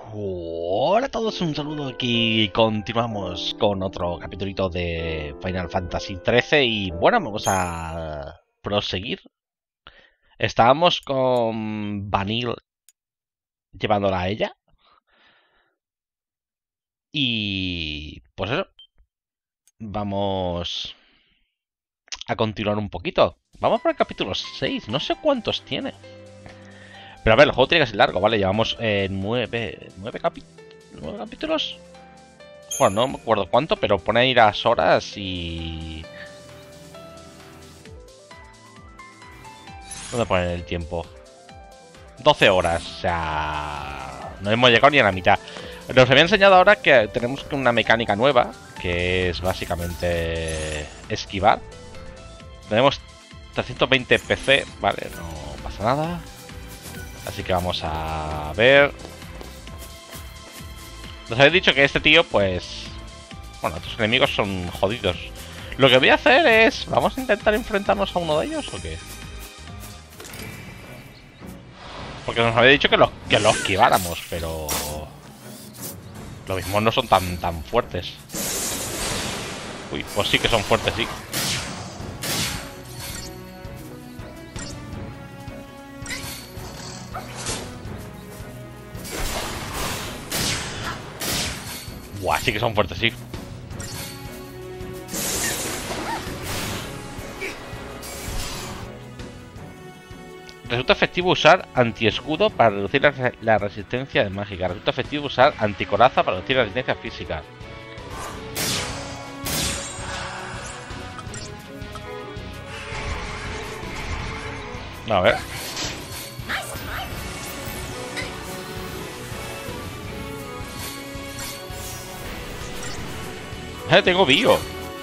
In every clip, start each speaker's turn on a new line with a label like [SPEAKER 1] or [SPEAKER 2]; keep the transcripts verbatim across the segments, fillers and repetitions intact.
[SPEAKER 1] Hola a todos, un saludo aquí. Continuamos con otro capítulo de Final Fantasy trece y bueno, vamos a proseguir. Estábamos con Vanille llevándola a ella y pues eso, vamos a continuar un poquito. Vamos por el capítulo seis, no sé cuántos tiene. Pero a ver, el juego tiene que ser largo, ¿vale? Llevamos eh, nueve, nueve, capi nueve capítulos. Bueno, no me acuerdo cuánto, pero pone ahí las horas y... ¿Dónde pone el tiempo? doce horas, o sea... No hemos llegado ni a la mitad. Nos había enseñado ahora que tenemos una mecánica nueva, que es básicamente esquivar. Tenemos trescientos veinte P C, vale, no pasa nada. Así que vamos a ver... Nos habéis dicho que este tío, pues... Bueno, otros enemigos son jodidos. Lo que voy a hacer es... ¿Vamos a intentar enfrentarnos a uno de ellos o qué? Porque nos había dicho que los que los esquiváramos, pero... Lo mismo no son tan, tan fuertes. Uy, pues sí que son fuertes, sí. Buah, sí que son fuertes, sí. Resulta efectivo usar antiescudo para reducir la, la resistencia de mágica. Resulta efectivo usar anticoraza para reducir la resistencia física. A ver. Eh, tengo bio.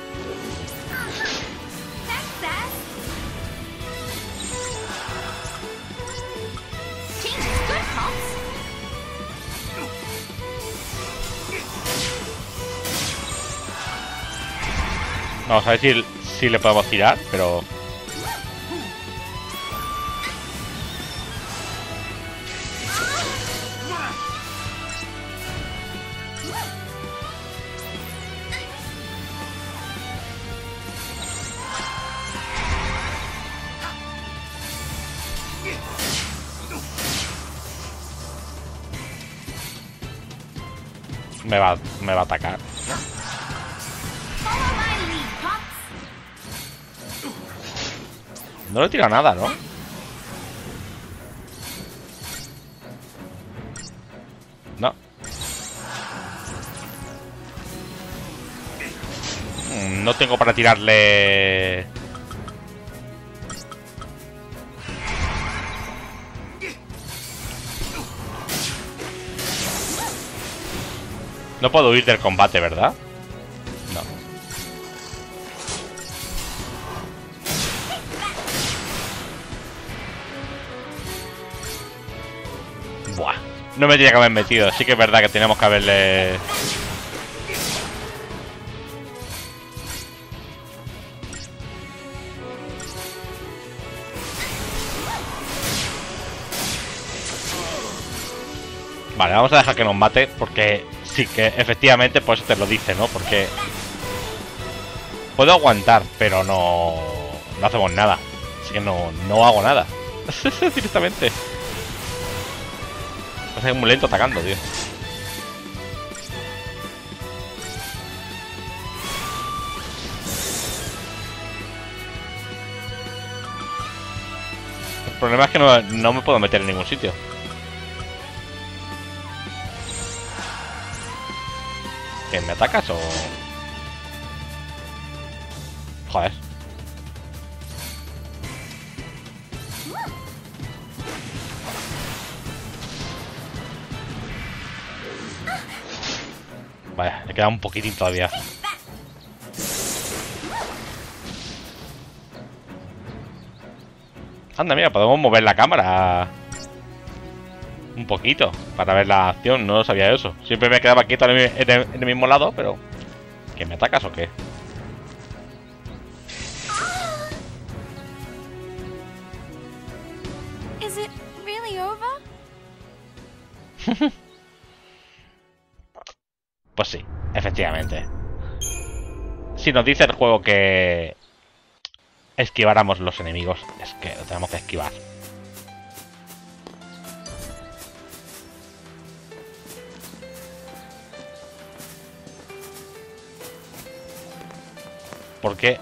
[SPEAKER 1] Vamos a ver si, si le podemos tirar, pero... Me va, me va a atacar. No le tira nada, ¿no? No. No tengo para tirarle... No puedo huir del combate, ¿verdad? No. Buah. No me tenía que haber metido. Sí que es verdad que teníamos que haberle... Vale, vamos a dejar que nos mate porque sí que efectivamente pues te lo dice, ¿no? Porque puedo aguantar, pero no no hacemos nada. Así que no, no hago nada. Directamente. Va a ser muy lento atacando, tío. El problema es que no, no me puedo meter en ningún sitio. ¿Que me atacas o...? Joder. Vaya, le queda un poquitín todavía. Anda, mira, podemos mover la cámara un poquito para ver la acción. No sabía eso. Siempre me quedaba quieto en el, en el, en el mismo lado, pero... ¿Que me atacas o qué?
[SPEAKER 2] Is it really over?
[SPEAKER 1] Pues sí, efectivamente. Si nos dice el juego que esquiváramos los enemigos, es que lo tenemos que esquivar. ¿Por qué?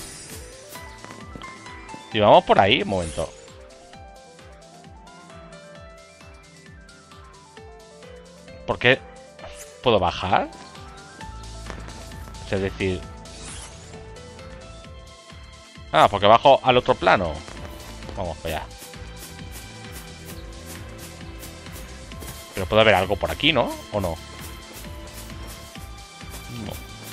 [SPEAKER 1] Si vamos por ahí, un momento. ¿Por qué puedo bajar? Es decir... Ah, porque bajo al otro plano. Vamos para allá. Pero puede haber algo por aquí, ¿no? ¿O no? No.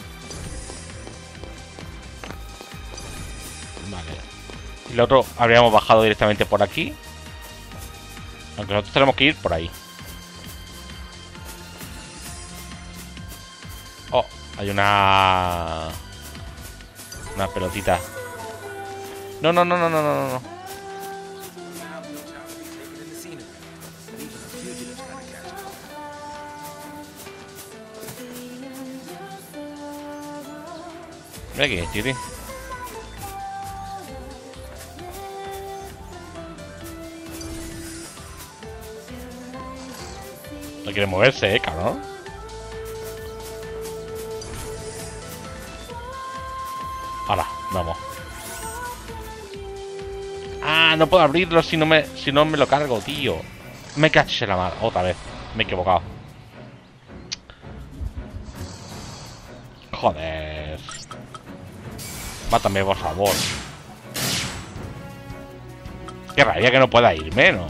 [SPEAKER 1] Vale. Y el otro habríamos bajado directamente por aquí. Aunque nosotros tenemos que ir por ahí. Oh, hay una... Una pelotita. No, no, no, no, no, no, no. Mira aquí, Titi. No quiere moverse, eh, cabrón. Ahora, vamos. Ah, no puedo abrirlo si no me, si no me lo cargo, tío. Me caché la mano. Otra vez. Me he equivocado. Joder. Mátame, por favor. Qué rabia que no pueda irme, ¿no?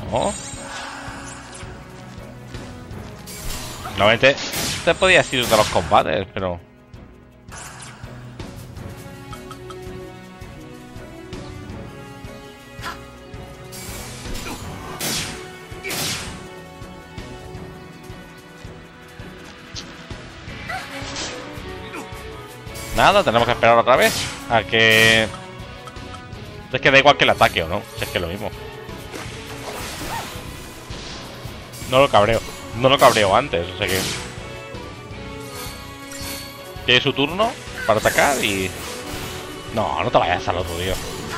[SPEAKER 1] Normalmente te podías ir de los combates, pero... Nada, tenemos que esperar otra vez a que... Es que da igual que el ataque o no, si es que es lo mismo. No lo cabreo, no lo cabreo antes, o sea que... Tiene su turno para atacar y... No, no te vayas al otro, tío.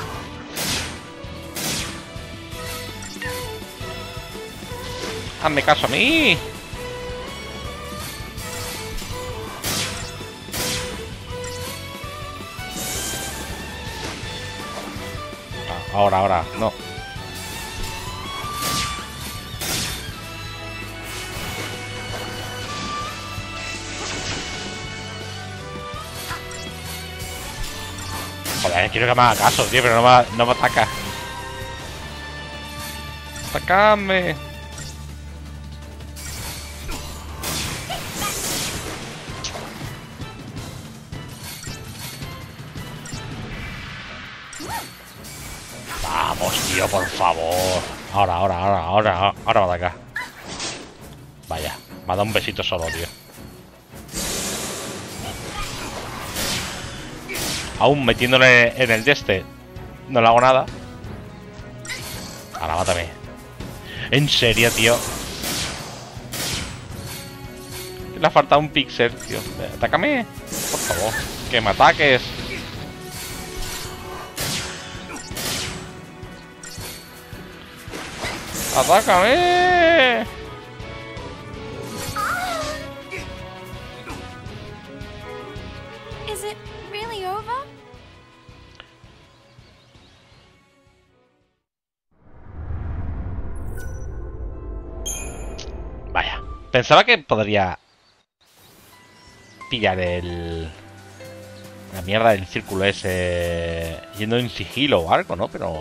[SPEAKER 1] Hazme caso a mí. Ahora, ahora, no. Joder, quiero que me haga caso, tío, pero no me, no me ataca. ¡Atacame! Vamos, tío, por favor. Ahora, ahora, ahora, ahora, ahora va a atacar. Vaya, me ha dado un besito solo, tío. Aún metiéndole en el de este, no le hago nada. Ahora, mátame. En serio, tío. Le ha faltado un pixel, tío. Atácame, por favor. Que me ataques. ¡Atácame!
[SPEAKER 2] Is it really over?
[SPEAKER 1] Vaya, pensaba que podría pillar el... La mierda del círculo ese yendo en sigilo o algo, ¿no? Pero...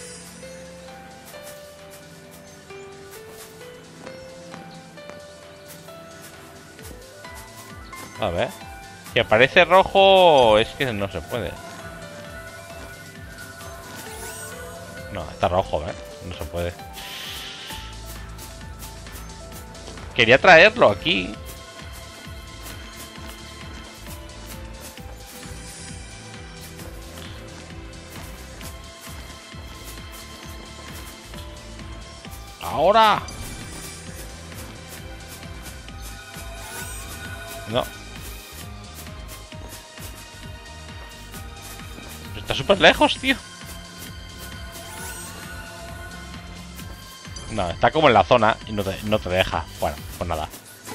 [SPEAKER 1] A ver. Si aparece rojo es que no se puede. No, está rojo, ¿eh? No se puede. Quería traerlo aquí. Ahora. No. Está súper lejos, tío. No, está como en la zona y no te, no te deja. Bueno, pues nada.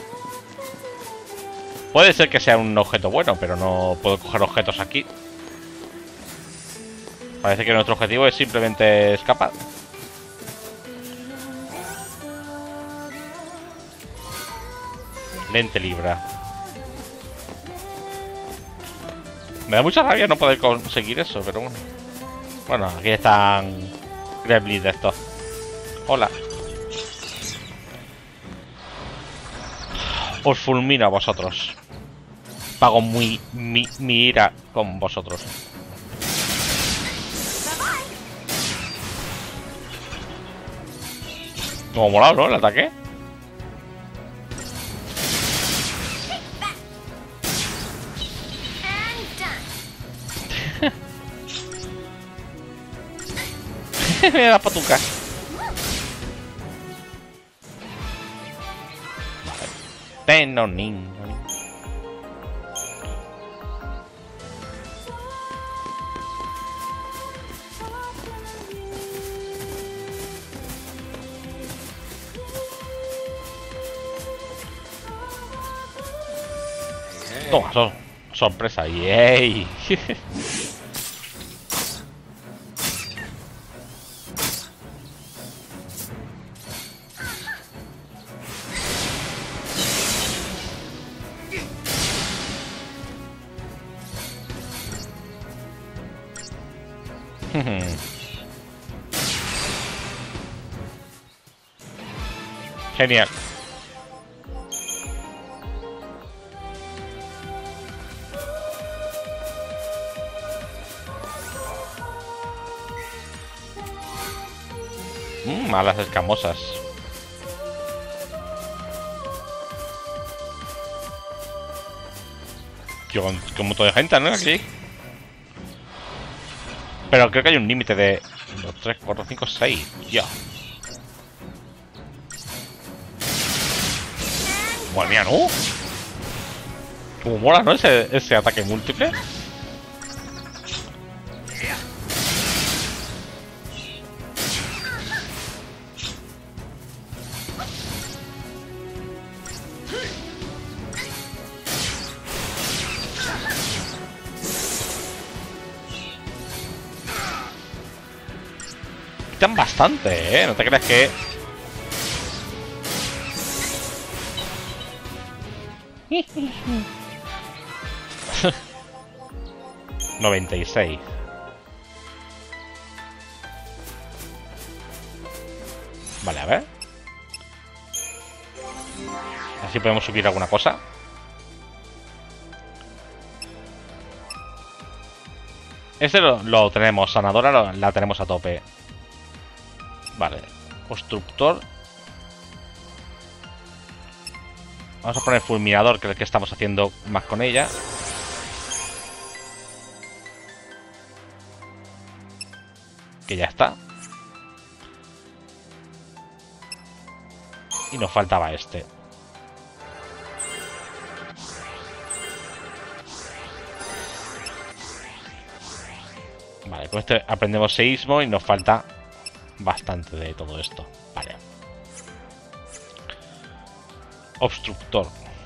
[SPEAKER 1] Puede ser que sea un objeto bueno, pero no puedo coger objetos aquí. Parece que nuestro objetivo es simplemente escapar. Lente libra. Me da mucha rabia no poder conseguir eso, pero bueno. Bueno, aquí están Gremlins de estos. Hola. Os fulmino a vosotros. Pago muy mi, mi ira con vosotros. Como molado, ¿no? El ataque. Me da patuca. Tenonin. Toma, so sorpresa. ¡Yay! Genial. Mmm, alas escamosas. Tío, con, con un montón de gente, ¿no? Aquí. Pero creo que hay un límite de dos, tres, cuatro, cinco, seis. Ya. Madre mía, ¿no? Como mola, ¿no? Ese, ese ataque múltiple. Quitan bastante, ¿eh? No te creas que... noventa y seis. Vale, a ver. Así podemos subir alguna cosa. Este lo, lo tenemos. Sanadora lo, la tenemos a tope. Vale. Constructor. Vamos a poner fulminador, que es el que estamos haciendo más con ella. Que ya está. Y nos faltaba este. Vale, con este aprendemos seísmo y nos falta bastante de todo esto. Vale. Obstructor.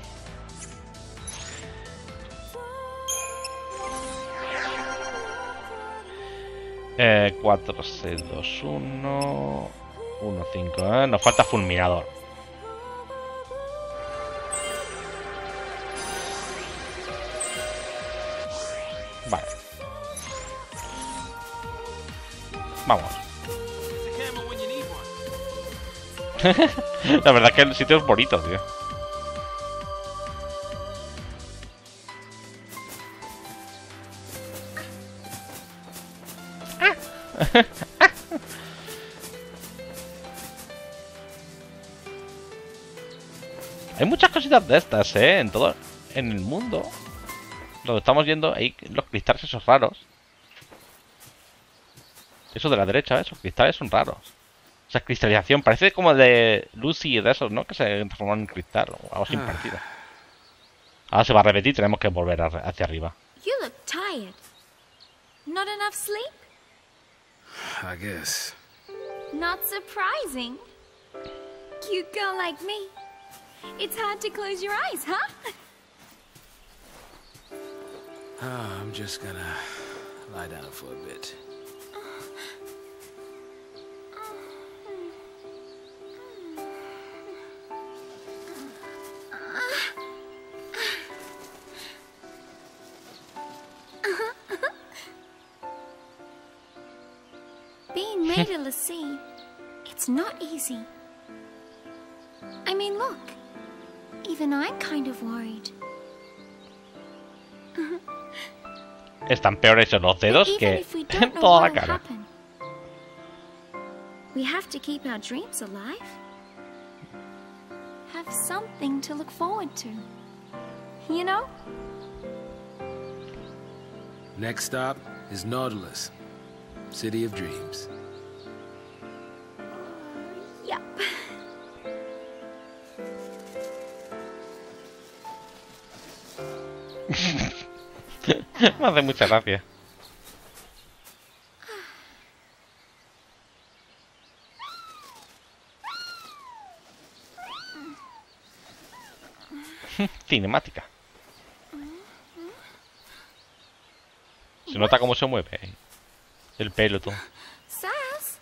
[SPEAKER 1] Eh, cuatro, seis, dos, uno, uno, cinco. Eh. Nos falta fulminador. Vale. Vamos. La verdad es que el sitio es bonito, tío. Hay muchas cositas de estas, ¿eh? En todo... En el mundo. Donde estamos yendo, hay los cristales esos raros. Eso de la derecha, ¿eh? Esos cristales son raros. Esa cristalización parece como de Lucy y de esos, ¿no? Que se transforman en cristal o algo sin partido. Ahora se va a repetir, tenemos que volver a, hacia arriba.
[SPEAKER 2] You look tired. Not enough sleep?
[SPEAKER 3] I guess.
[SPEAKER 2] Not surprising. Cute girl like me. It's hard to close your eyes, huh?
[SPEAKER 3] Oh, I'm just gonna lie down for a bit.
[SPEAKER 2] Being made a l'Cie, it's not easy. I mean, look. Even I'm kind of worried.
[SPEAKER 1] Están peores en los dedos que en toda la cara.
[SPEAKER 2] We have to keep our dreams alive. Have something to look forward to. You know?
[SPEAKER 3] Next stop is Nautilus, City of Dreams.
[SPEAKER 2] Yep.
[SPEAKER 1] Me hace mucha gracia. Cinemática. Se nota cómo se mueve el pelo, todo.
[SPEAKER 2] Sass?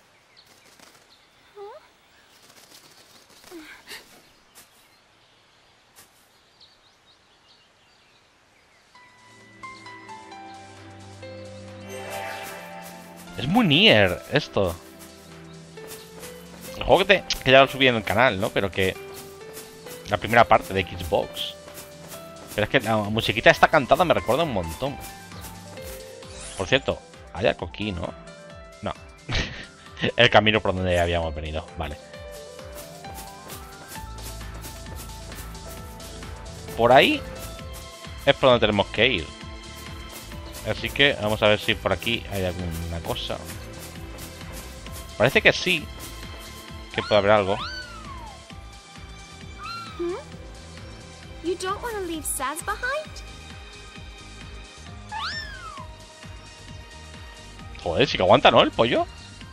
[SPEAKER 1] Es muy Nier esto. El juego que, te, que ya lo subí en el canal, ¿no? Pero que... La primera parte de Xbox. Pero es que la musiquita esta cantada me recuerda un montón. Por cierto, hay algo aquí, ¿no? No. El camino por donde habíamos venido. Vale. Por ahí es por donde tenemos que ir. Así que vamos a ver si por aquí hay alguna cosa. Parece que sí. Que puede haber algo.
[SPEAKER 2] Hmm? You don't want to leave Sass behind?
[SPEAKER 1] Joder, sí que aguanta, ¿no? El pollo.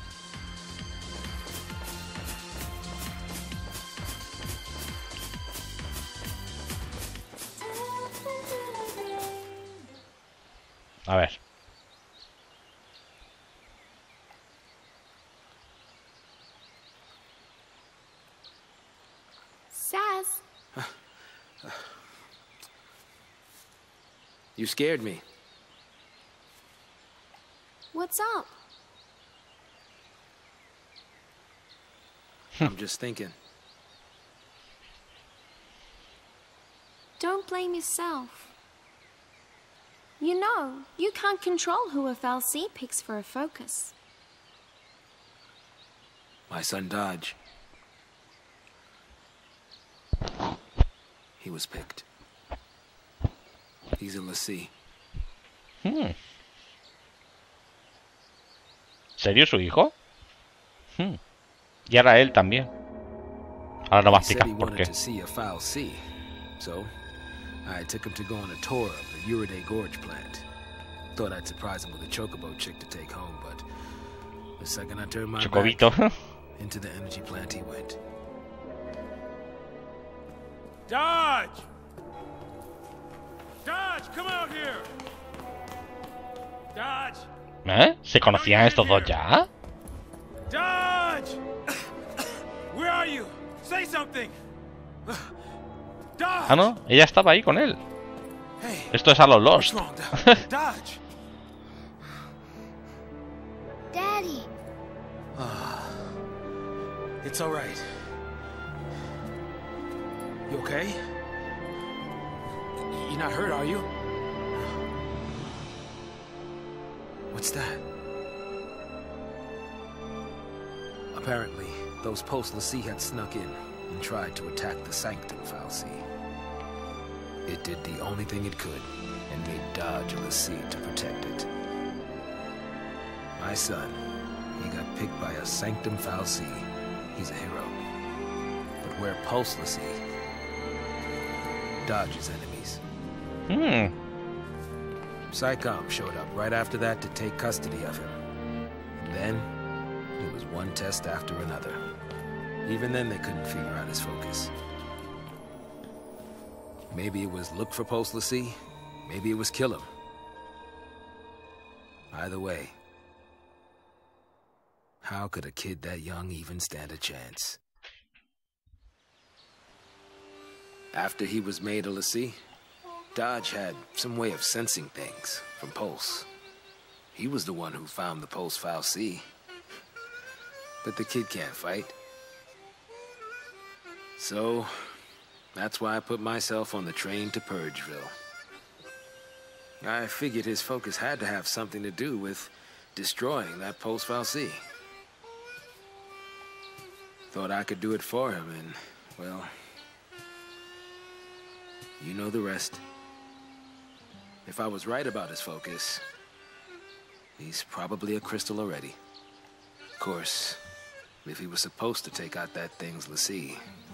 [SPEAKER 1] A ver.
[SPEAKER 2] Sass?
[SPEAKER 3] You scared me.
[SPEAKER 2] What's up?
[SPEAKER 3] I'm just thinking.
[SPEAKER 2] Don't blame yourself. You know, you can't control who a fal'Cie picks for a focus.
[SPEAKER 3] My son Dodge. He was picked. He's a l'Cie.
[SPEAKER 1] Hmm. ¿Serio su hijo? Hmm. Y ahora él también. Ahora no va a explicar por qué.
[SPEAKER 3] So, I took him to go on a tour of the Uriday Gorge plant. Thought I'd surprise him with a chocobo chick to take home, but the second I turned my
[SPEAKER 1] Chocobito.
[SPEAKER 3] back, into the energy plant he went.
[SPEAKER 4] Dodge! Dodge, come out here! Dodge!
[SPEAKER 1] ¿Eh? ¿Se conocían estos dos ya?
[SPEAKER 4] Dodge! Where are you? Say something! Dodge!
[SPEAKER 1] Ah, no, ella estaba ahí con él.
[SPEAKER 4] Hey,
[SPEAKER 1] Esto es a los
[SPEAKER 4] what's
[SPEAKER 1] Lost.
[SPEAKER 4] wrong, Dodge? Dodge!
[SPEAKER 2] Daddy.
[SPEAKER 3] It's all right. You okay? You're not hurt, are you? What's that? Apparently, those post-l'Cie had snuck in and tried to attack the Sanctum fal'Cie. It did the only thing it could and made Dodge a l'Cie to protect it. My son, he got picked by a Sanctum fal'Cie. He's a hero. But we're post-l'Cie. Dodge's enemies.
[SPEAKER 1] Hmm.
[SPEAKER 3] Psychom showed up right after that to take custody of him. And then, it was one test after another. Even then, they couldn't figure out his focus. Maybe it was look for Post l'Cie. Maybe it was kill him. Either way, how could a kid that young even stand a chance? After he was made a l'Cie, Dodge had some way of sensing things from Pulse. He was the one who found the Post fal'Cie. But the kid can't fight. So, that's why I put myself on the train to Purgeville. I figured his focus had to have something to do with destroying that Post fal'Cie. Thought I could do it for him, and, well, you know the rest. If I was right about his focus, he's probably a crystal already. Of course, if he was supposed to take out that thing's l'Cie,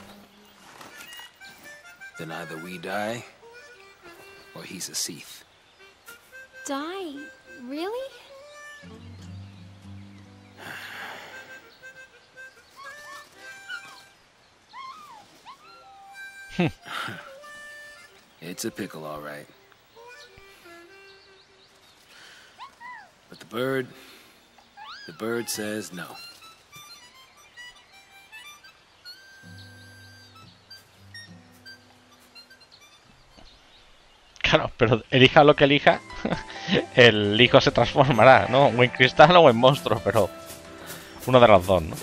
[SPEAKER 3] then either we die, or he's a Seath.
[SPEAKER 2] Die? Really?
[SPEAKER 3] It's a pickle, all right. But the bird, the bird says no.
[SPEAKER 1] Claro, pero elija lo que elija, el hijo se transformará, ¿no? O en cristal o en monstruo, pero uno de los dos, ¿no?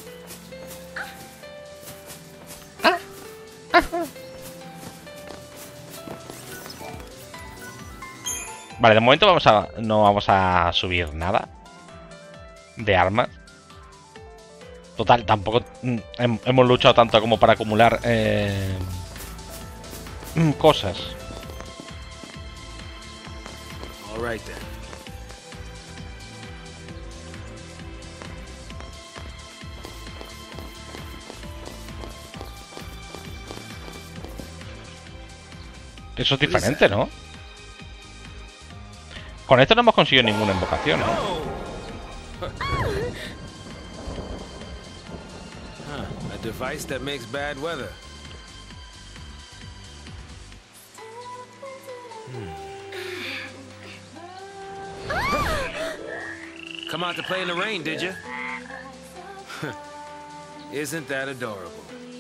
[SPEAKER 1] Vale, de momento vamos a no vamos a subir nada de armas. Total, tampoco hem, hemos luchado tanto como para acumular eh, cosas.
[SPEAKER 3] All right then.
[SPEAKER 1] Eso es diferente, ¿no? Con esto no hemos conseguido ninguna invocación, ¿no?
[SPEAKER 3] Huh, a device that makes bad weather. Hmm. Come out to play in the rain, did you? Isn't that adorable?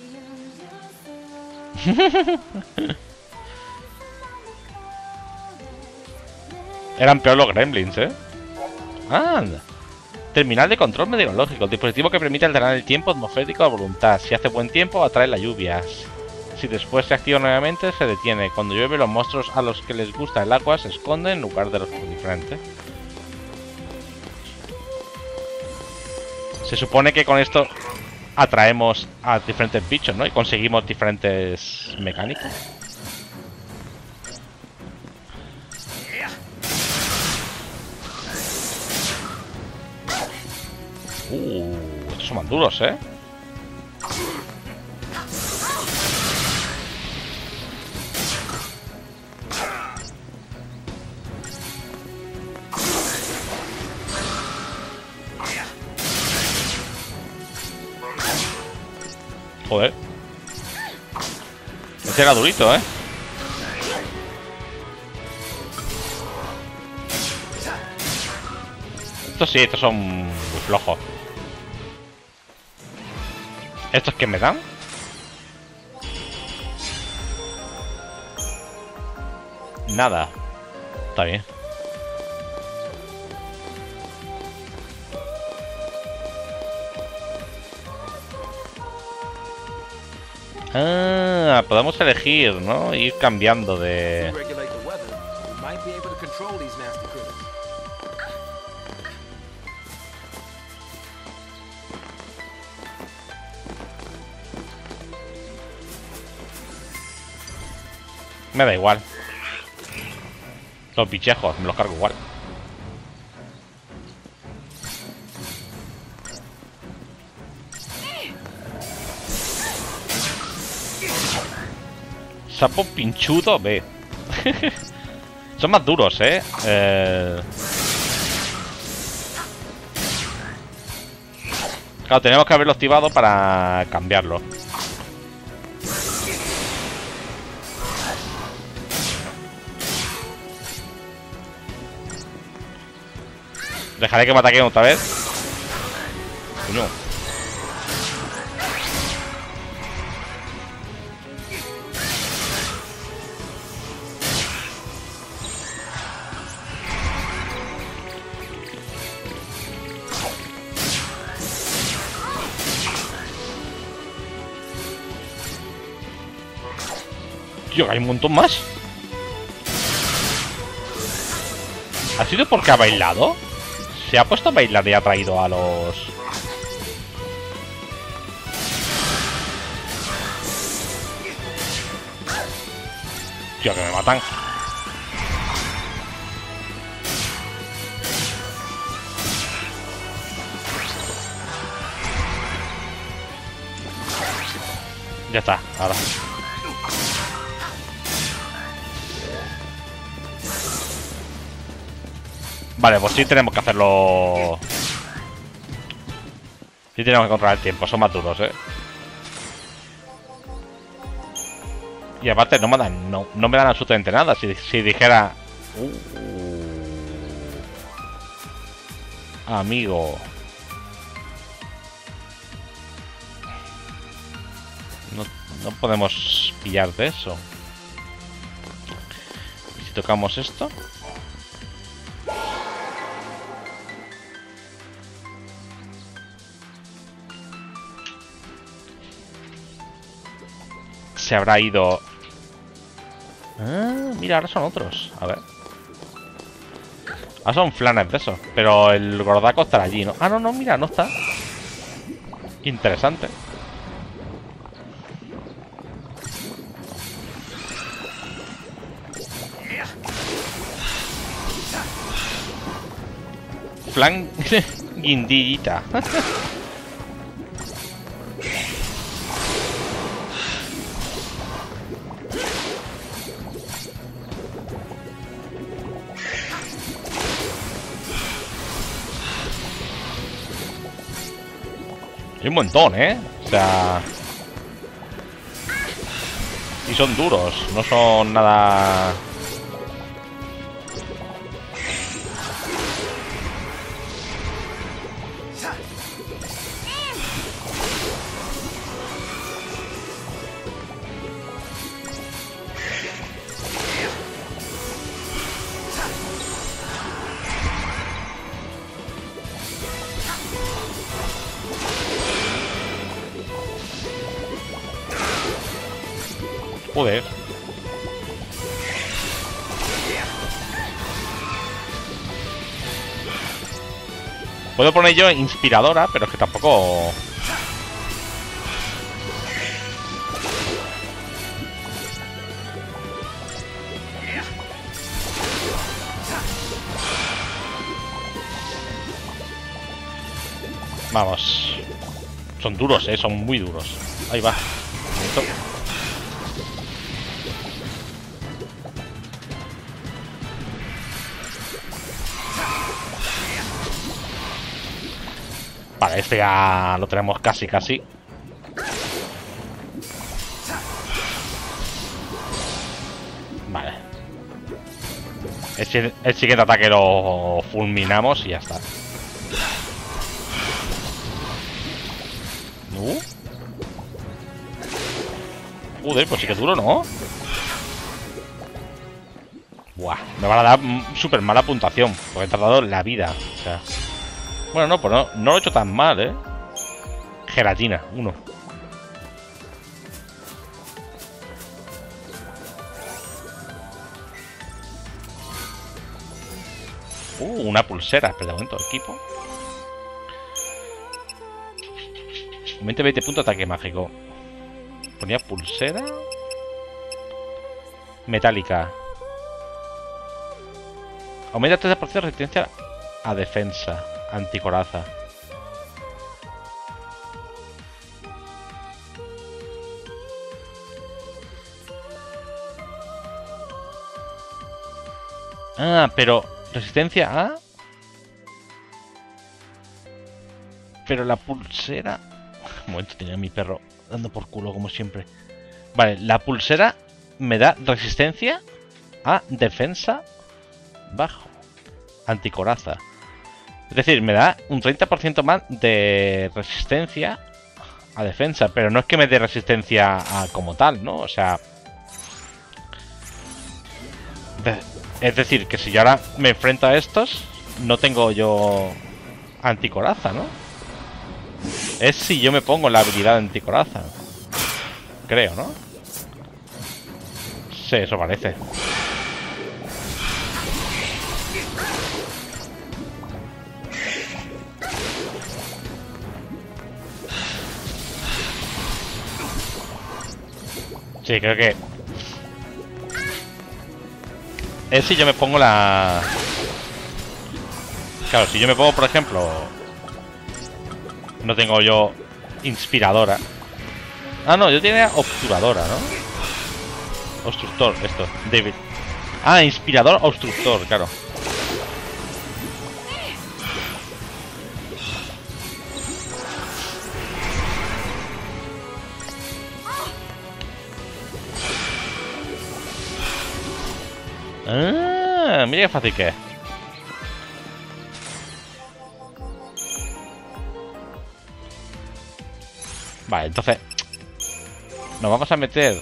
[SPEAKER 1] Eran peor los gremlins, ¿eh? Anda. Terminal de control meteorológico. El dispositivo que permite alternar el tiempo atmosférico a voluntad. Si hace buen tiempo, atrae las lluvias. Si después se activa nuevamente, se detiene. Cuando llueve, los monstruos a los que les gusta el agua se esconden en lugar de los diferentes. Se supone que con esto atraemos a diferentes bichos, ¿no? Y conseguimos diferentes mecánicas. Uh, estos son más duros, ¿eh? Joder. Este era durito, ¿eh? Estos sí, estos son muy flojos. ¿Estos qué me dan? Nada. Está bien. Ah, podemos elegir, ¿no? Ir cambiando de... Me da igual. Los bichejos, me los cargo igual. Sapo pinchudo, ve. Son más duros, ¿eh? eh... Claro, tenemos que haberlo activado para cambiarlo. Dejaré que me ataquen otra vez. Coño. Tío, hay un montón más. ¿Ha sido porque ha bailado? ¿Se ha puesto a bailar y ha traído a los...? Tío, que me matan. Ya está, ahora. Vale, pues sí tenemos que hacerlo. Sí tenemos que controlar el tiempo, son más duros, eh. Y aparte no me dan, no, no me dan absolutamente nada. Si, si dijera... Uh, amigo. No, no podemos pillar de eso. Si tocamos esto... Se habrá ido... Ah, mira, ahora son otros. A ver. Ah, son flanes de esos. Pero el gordaco estará allí, ¿no? Ah, no, no, mira, no está. Interesante. Flan... guindillita. Hay un montón, ¿eh? O sea... Y son duros, no son nada... Joder. Puedo poner yo inspiradora, pero es que tampoco... Vamos. Son duros, eh, son muy duros. Ahí va. Vale, este ya lo tenemos casi, casi. Vale. El, el siguiente ataque lo fulminamos y ya está. ¿No? Joder, pues sí que duro, ¿no? Buah, me van a dar súper mala puntuación, porque he tardado la vida. O sea... Bueno, no, pues no, no lo he hecho tan mal, ¿eh? Gelatina, uno. Uh, una pulsera, espera un momento, equipo. Aumenta veinte puntos de ataque mágico. Ponía pulsera. Metálica. Aumenta treinta por ciento de resistencia a defensa. Anticoraza. Ah, pero... Resistencia a... Pero la pulsera... Un momento, tenía a mi perro dando por culo como siempre. Vale, la pulsera me da resistencia a defensa bajo. Anticoraza. Es decir, me da un treinta por ciento más de resistencia a defensa. Pero no es que me dé resistencia a como tal, ¿no? O sea... De, es decir, que si yo ahora me enfrento a estos, no tengo yo anticoraza, ¿no? Es si yo me pongo la habilidad anticoraza. Creo, ¿no? Sí, eso parece. Sí, creo que... Es si yo me pongo la... Claro, si yo me pongo, por ejemplo... No tengo yo inspiradora. Ah, no, yo tenía obturadora, ¿no? Obstructor, esto, David. Ah, inspirador, obstructor, claro. Ah, mira qué fácil que es. Vale, entonces nos vamos a meter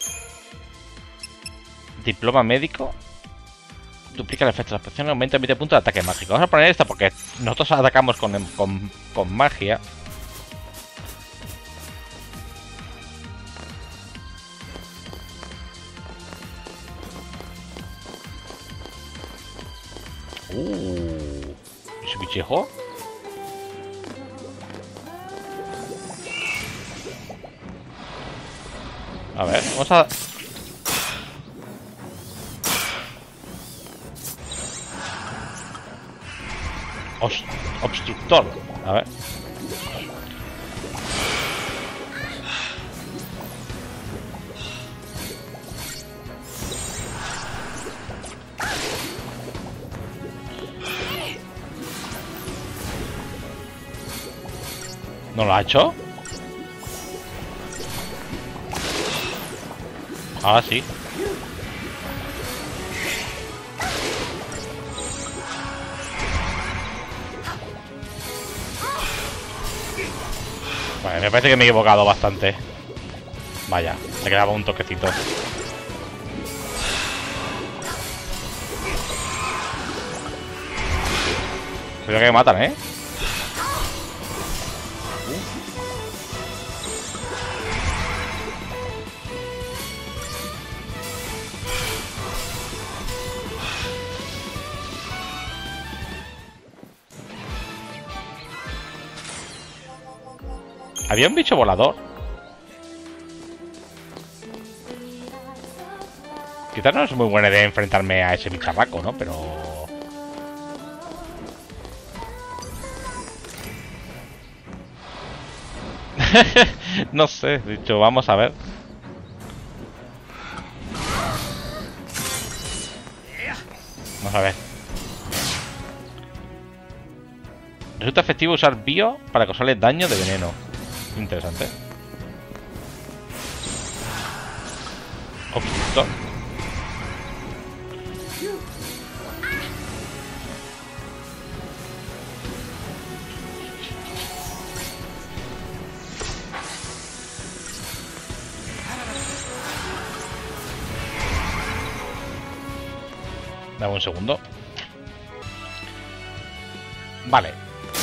[SPEAKER 1] diploma médico. Duplica el efecto de la expresión, aumenta veinte puntos de ataque mágico. Vamos a poner esta porque nosotros atacamos con, con, con magia. Uh, ¿ese bichejo? A ver, vamos a... Os... Obstructor. A ver. ¿No lo ha hecho? Ah, sí. Vale, me parece que me he equivocado bastante. Vaya, me quedaba un toquecito. Cuidado que me matan, ¿eh? Había un bicho volador. Quizás no es muy buena idea enfrentarme a ese bicharraco, ¿no? Pero... no sé, dicho, vamos a ver. Vamos a ver. Resulta efectivo usar bio para causarle daño de veneno. Interesante. Obstructor. Dame un segundo. Vale.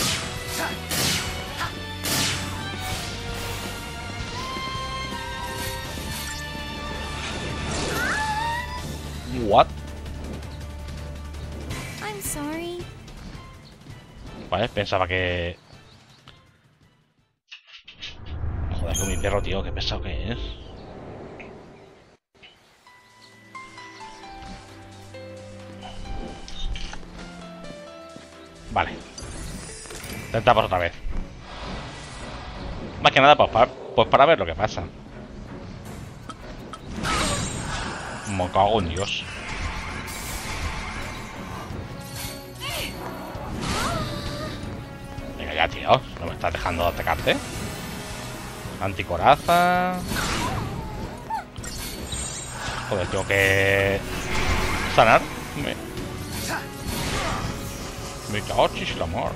[SPEAKER 1] What?
[SPEAKER 2] I'm sorry.
[SPEAKER 1] Vale, pensaba que... Joder, con mi perro, tío, qué pesado que es. Vale. Intentamos otra vez. Más que nada, pues para, pues para ver lo que pasa. Me cago en Dios. ya, tío. No me estás dejando atacarte. Anticoraza. Joder, tengo que sanar. Me, me cago en el amor.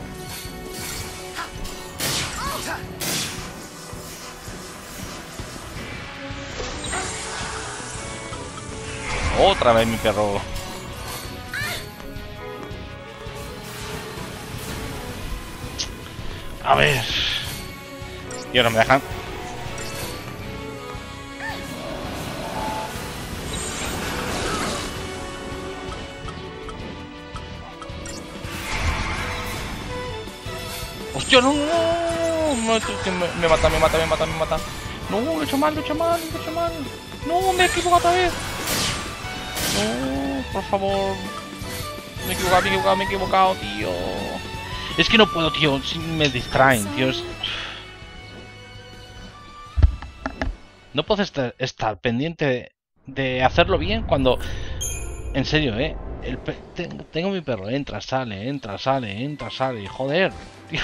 [SPEAKER 1] Otra vez mi perro. A ver. Tío, no me dejan. ¡Hostia, no! No, no, que me, me mata, me mata, me mata, me mata. No, lo he hecho mal, lo he hecho mal, lo he hecho mal. No, me he equivocado otra vez. No, por favor. Me he equivocado, me he equivocado, me he equivocado, tío. Es que no puedo, tío. Si me distraen, tío. No puedo estar, estar pendiente de, de hacerlo bien cuando... En serio, eh. El pe tengo, tengo mi perro. Entra, sale, entra, sale, entra, sale. Joder, tío.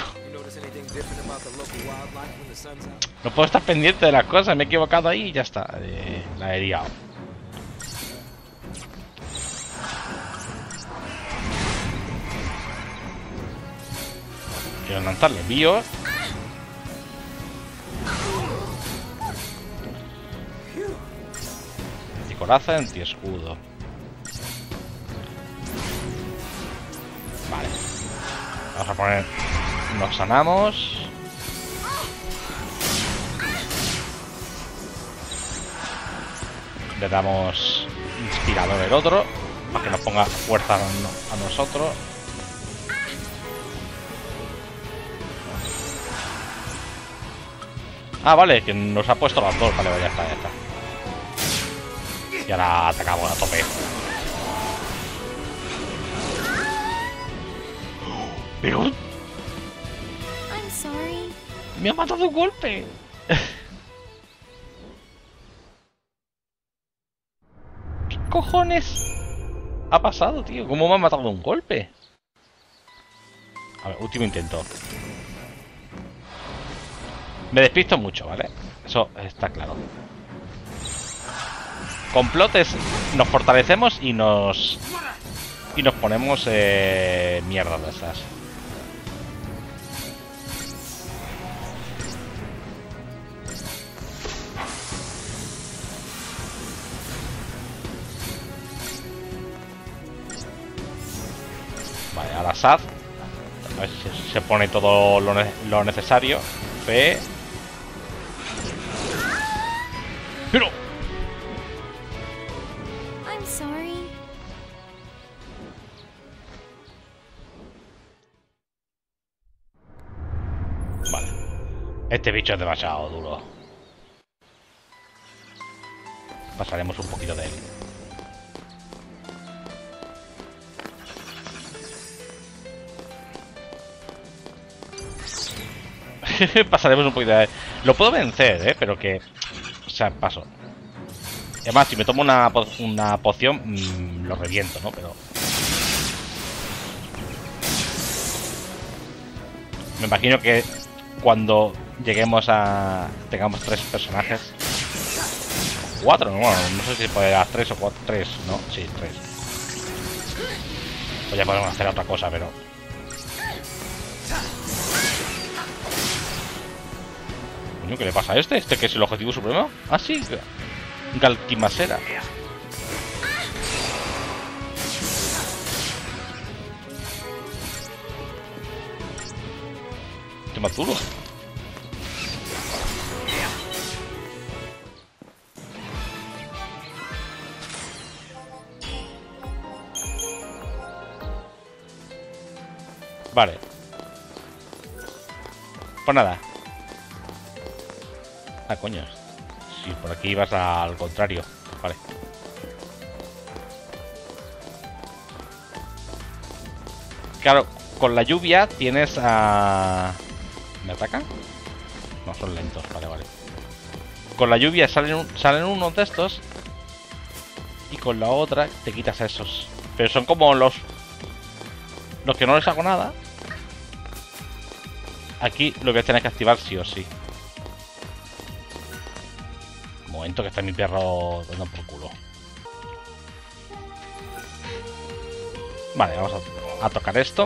[SPEAKER 1] No puedo estar pendiente de las cosas. Me he equivocado ahí y ya está. Eh, la he liado. Quiero lanzarle bios. Anticoraza, antiescudo. Vale. Vamos a poner... Nos sanamos. Le damos inspirador el otro para que nos ponga fuerza a nosotros. Ah, vale, que nos ha puesto las dos. Vale, ya está, ya está. Y ahora atacamos a tope. Pero...
[SPEAKER 2] I'm sorry.
[SPEAKER 1] Me ha matado un golpe. ¿Qué cojones ha pasado, tío? ¿Cómo me ha matado un golpe? A ver, último intento. Me despisto mucho, ¿vale? Eso está claro. Complotes, nos fortalecemos y nos... Y nos ponemos eh, mierda de esas. Vale, ahora S A D. A ver si se pone todo lo, ne lo necesario. Fe. Pero...
[SPEAKER 2] I'm sorry.
[SPEAKER 1] Vale. Este bicho es demasiado duro. Pasaremos un poquito de él. Pasaremos un poquito de él. Lo puedo vencer, eh, pero que... O sea, paso. Además, si me tomo una, po una poción, mmm, lo reviento, ¿no? Pero... Me imagino que cuando lleguemos a... Tengamos tres personajes... Cuatro, no, bueno, no sé si puede dar tres o cuatro... Tres, ¿no? Sí, tres. Pues ya podemos hacer otra cosa, pero... Coño, ¿qué le pasa a este? ¿Este que es el objetivo supremo? Ah, sí. Galquimasera. Qué más duro. Vale. Pues nada. Ah, coño. Si por aquí ibas al contrario. Vale. Claro, con la lluvia tienes a... ¿Me atacan? No, son lentos. Vale, vale. Con la lluvia salen, salen unos de estos. Y con la otra te quitas a esos. Pero son como los... Los que no les hago nada. aquí lo voy a tener que activar sí o sí. Un momento que está mi perro dando por culo. Vale, vamos a, a tocar esto.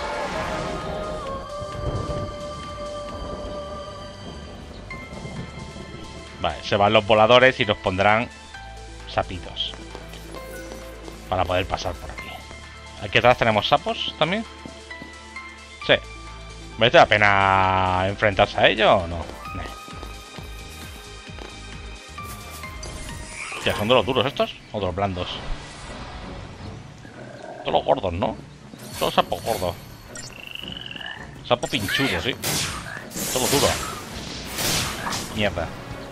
[SPEAKER 1] Vale, se van los voladores y nos pondrán sapitos para poder pasar por aquí. Aquí atrás tenemos sapos también. Sí. ¿Merece la pena enfrentarse a ellos o no? No. Hostia, ¿son de los duros estos? ¿O de los blandos? Todos los gordos, ¿no? Todos sapos gordos. Sapo pinchudo, sí. Todo duro. Mierda.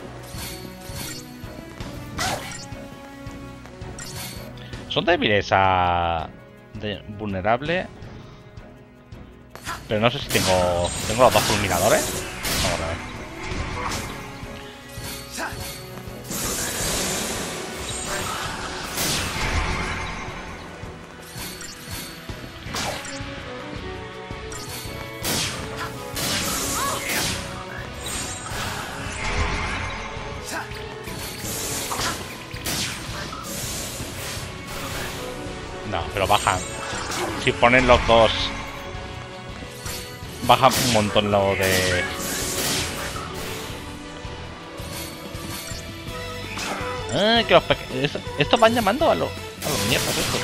[SPEAKER 1] Son débiles a... De... vulnerable. Pero no sé si tengo... ¿Tengo los dos fulminadores? Vamos a ver. No, pero bajan. Si ponen los dos... Baja un montón lo de... Ah, que los pequeños... Estos van llamando a los... A los mierdas estos.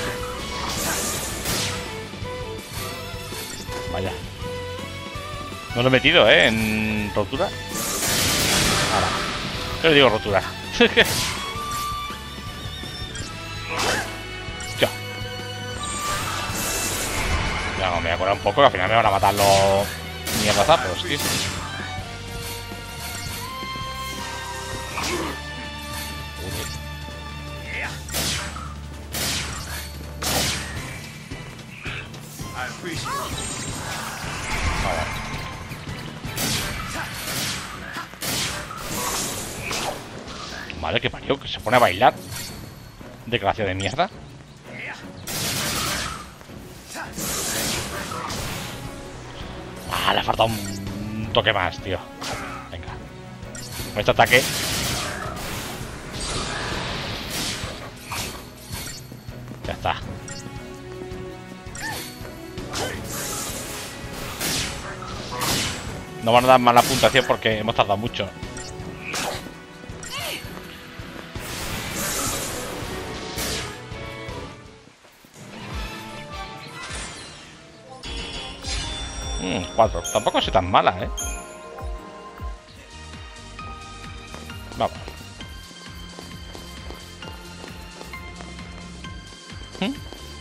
[SPEAKER 1] Vaya. No lo he metido, ¿eh? En rotura. Ahora. ¿Qué le digo rotura? Ya. Ya, me voy a curar un poco, que al final me van a matar los mierdas sapos, tío. Vale, que parió, que se pone a bailar. Desgracia de mierda. Ah, le ha faltado un toque más, tío. Venga. Con este ataque. Ya está. No van a dar mala puntuación porque hemos tardado mucho. Mm, cuatro. Tampoco es tan mala, ¿eh? Vamos. ¿Mm?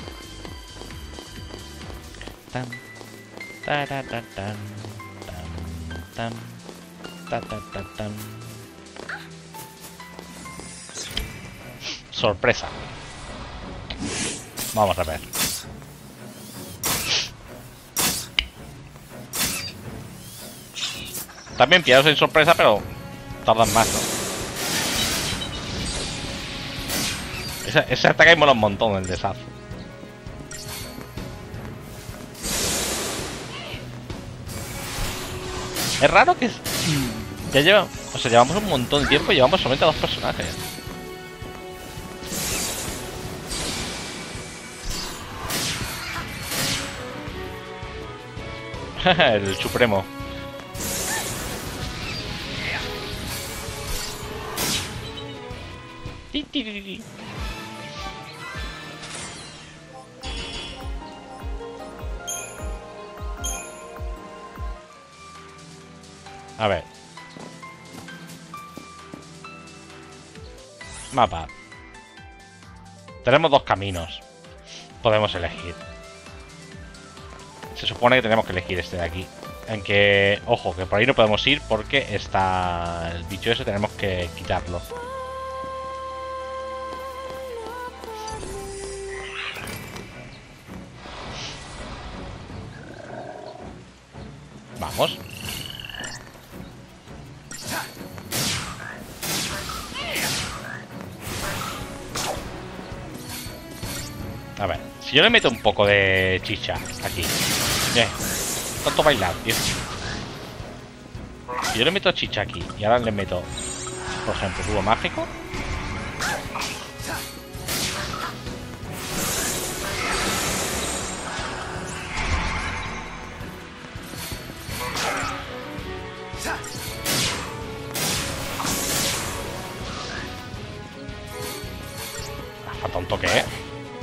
[SPEAKER 1] Tam, tarara, tam, tam, tam, ta, ta, ta, tam. Sorpresa. Vamos a ver. También pillados en sorpresa, pero tardan más, ¿no? Ese, ese ataque mola un montón, el deshazo. Es raro que... Ya lleva... O sea, llevamos un montón de tiempo y llevamos solamente a dos personajes. El Supremo. A ver. Mapa. Tenemos dos caminos. Podemos elegir. Se supone que tenemos que elegir este de aquí. Aunque, ojo, que por ahí no podemos ir porque está el bicho ese, tenemos que quitarlo. Vamos. A ver, si yo le meto un poco de chicha aquí. Bien. Tanto bailar, tío. Si yo le meto chicha aquí y ahora le meto, por ejemplo, cubo mágico. Falta un toque, ¿eh?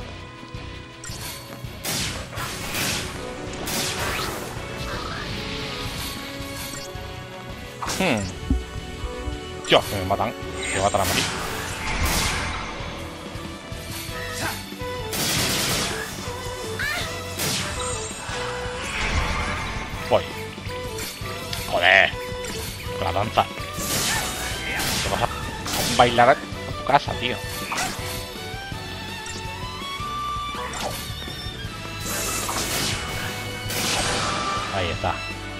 [SPEAKER 1] Hmm. Tío, que me matan. Me matan a morir. Voy. Joder. Con la danza. Te vas a bailar a tu casa, tío. Ahí está.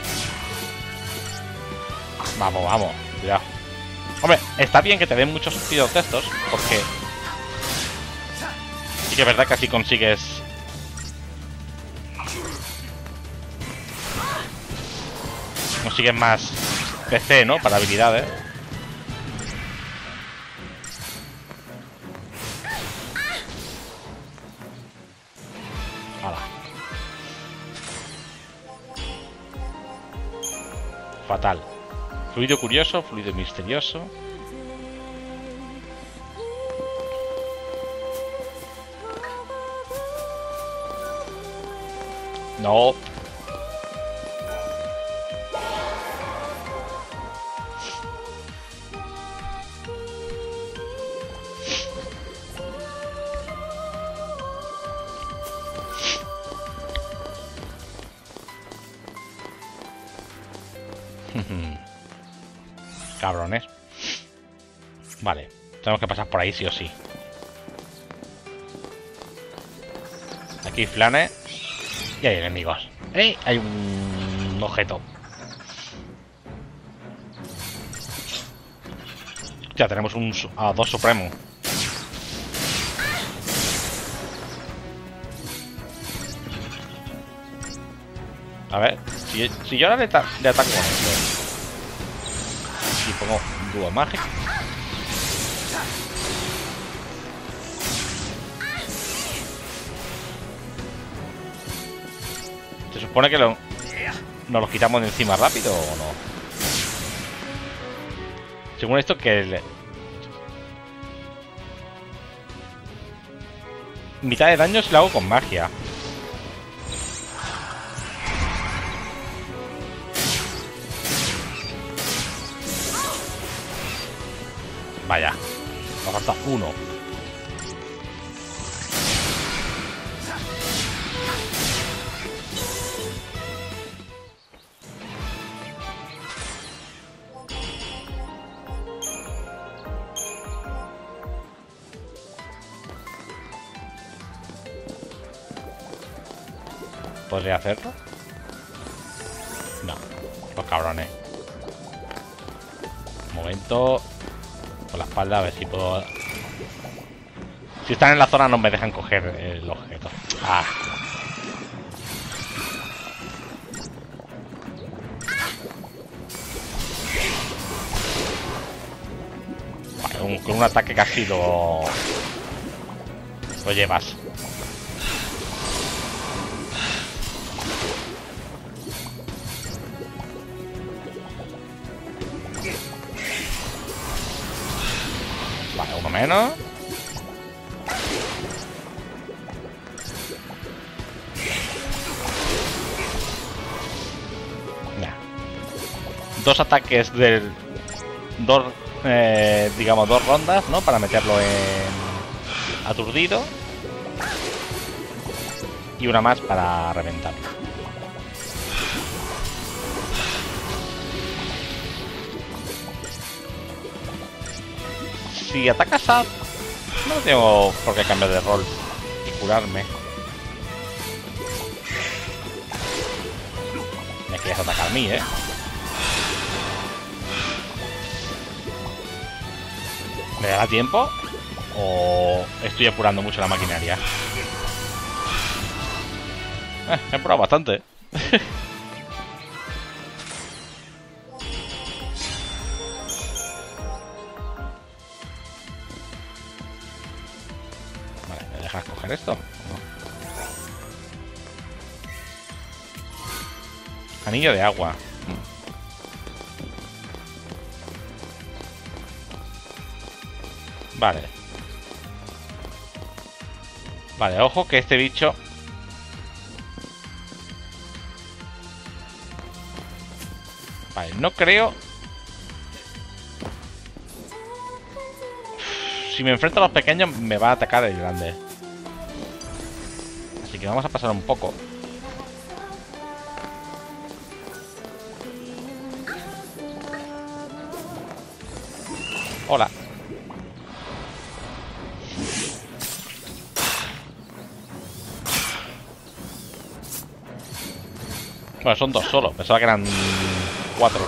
[SPEAKER 1] Vamos, vamos. Cuidado. Hombre, está bien que te den muchos tiros de estos, porque sí que es verdad que así consigues consigues más P C, ¿no? Para habilidades. Hala. Fatal. Fluido curioso, fluido misterioso. No. Cabrones. Vale, tenemos que pasar por ahí sí o sí. Aquí flanes. Y hay enemigos. ¡Eh! Hay un objeto. Ya tenemos un a dos supremo. A ver, si, si yo ahora le, le ataco con esto y pongo dúo mágico. ¿Se supone que lo, nos lo quitamos de encima rápido o no? Según esto que le... mitad de daño si lo hago con magia. Vaya, me falta uno. ¿Podría hacerlo? No, los cabrones. Un momento. Por la espalda, a ver si puedo... Si están en la zona no me dejan coger el objeto. Ah. Vale, un, con un ataque casi lo... lo llevas. Vale, uno menos. Nah. Dos ataques del... Dos, eh, digamos, dos rondas, ¿no? Para meterlo en... aturdido. Y una más para reventarlo. Si atacas a... no tengo por qué cambiar de rol y curarme. Me quieres atacar a mí, ¿eh? ¿Me dará tiempo? ¿O estoy apurando mucho la maquinaria? Eh, he apurado bastante. dejas coger esto? No. Anillo de agua. Vale. Vale, ojo que este bicho... Vale, no creo... Si me enfrento a los pequeños me va a atacar el grande. Así que vamos a pasar un poco. Hola. Bueno, son dos solo. Pensaba que eran cuatro.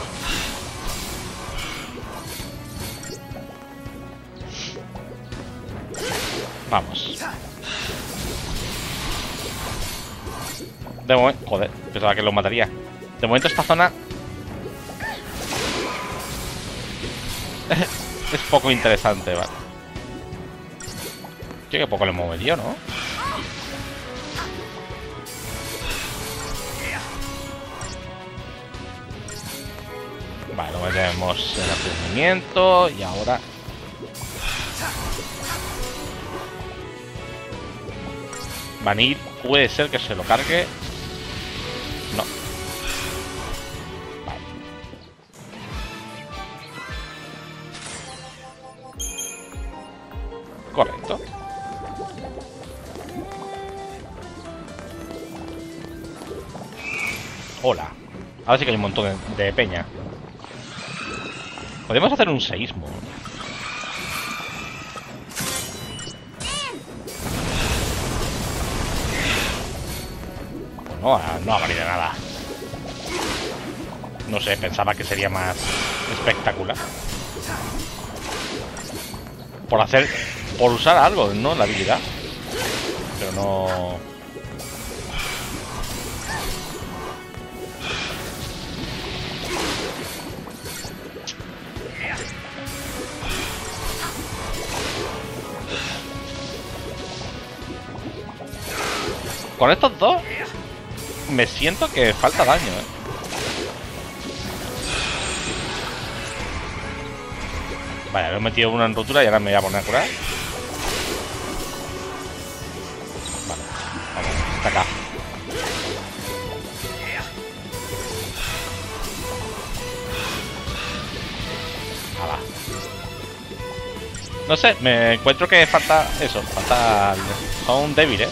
[SPEAKER 1] Vamos. De momento... Joder, pensaba que lo mataría. De momento esta zona... es poco interesante, vale. Yo que poco le movería, ¿no? Vale, lo metemos en aturdimiento y ahora... Vanir puede ser que se lo cargue. No. Vale. Correcto. Hola. Ahora sí que hay un montón de, de peña. Podemos hacer un seísmo. No, no ha valido nada. No sé, pensaba que sería más espectacular. Por hacer... Por usar algo, ¿no? La habilidad. Pero no... Con estos dos... Me siento que falta daño, ¿eh? Vale, me he metido una en rotura y ahora me voy a poner a curar. Vale, vamos, hasta acá. Hala. No sé, me encuentro que falta eso, falta... Son débiles.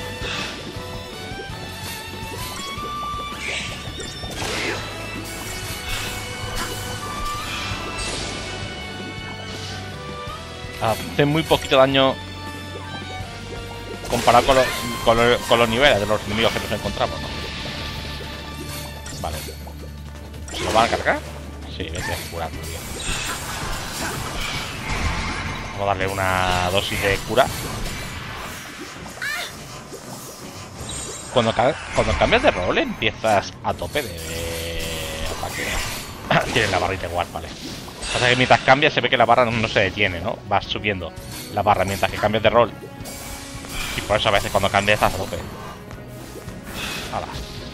[SPEAKER 1] Hace muy poquito daño comparado con, lo, con, lo, con los niveles de los enemigos que nos encontramos, ¿no? Vale. ¿Se lo van a cargar? Sí, vete a curar, tío. Vamos a darle una dosis de cura. Cuando, cuando cambias de rol empiezas a tope de, de ataque. Tienes la barrita igual, vale. Pasa que mientras cambias se ve que la barra no se detiene, ¿no? Vas subiendo la barra mientras que cambias de rol. Y por eso a veces cuando cambias estás a tope. Hala.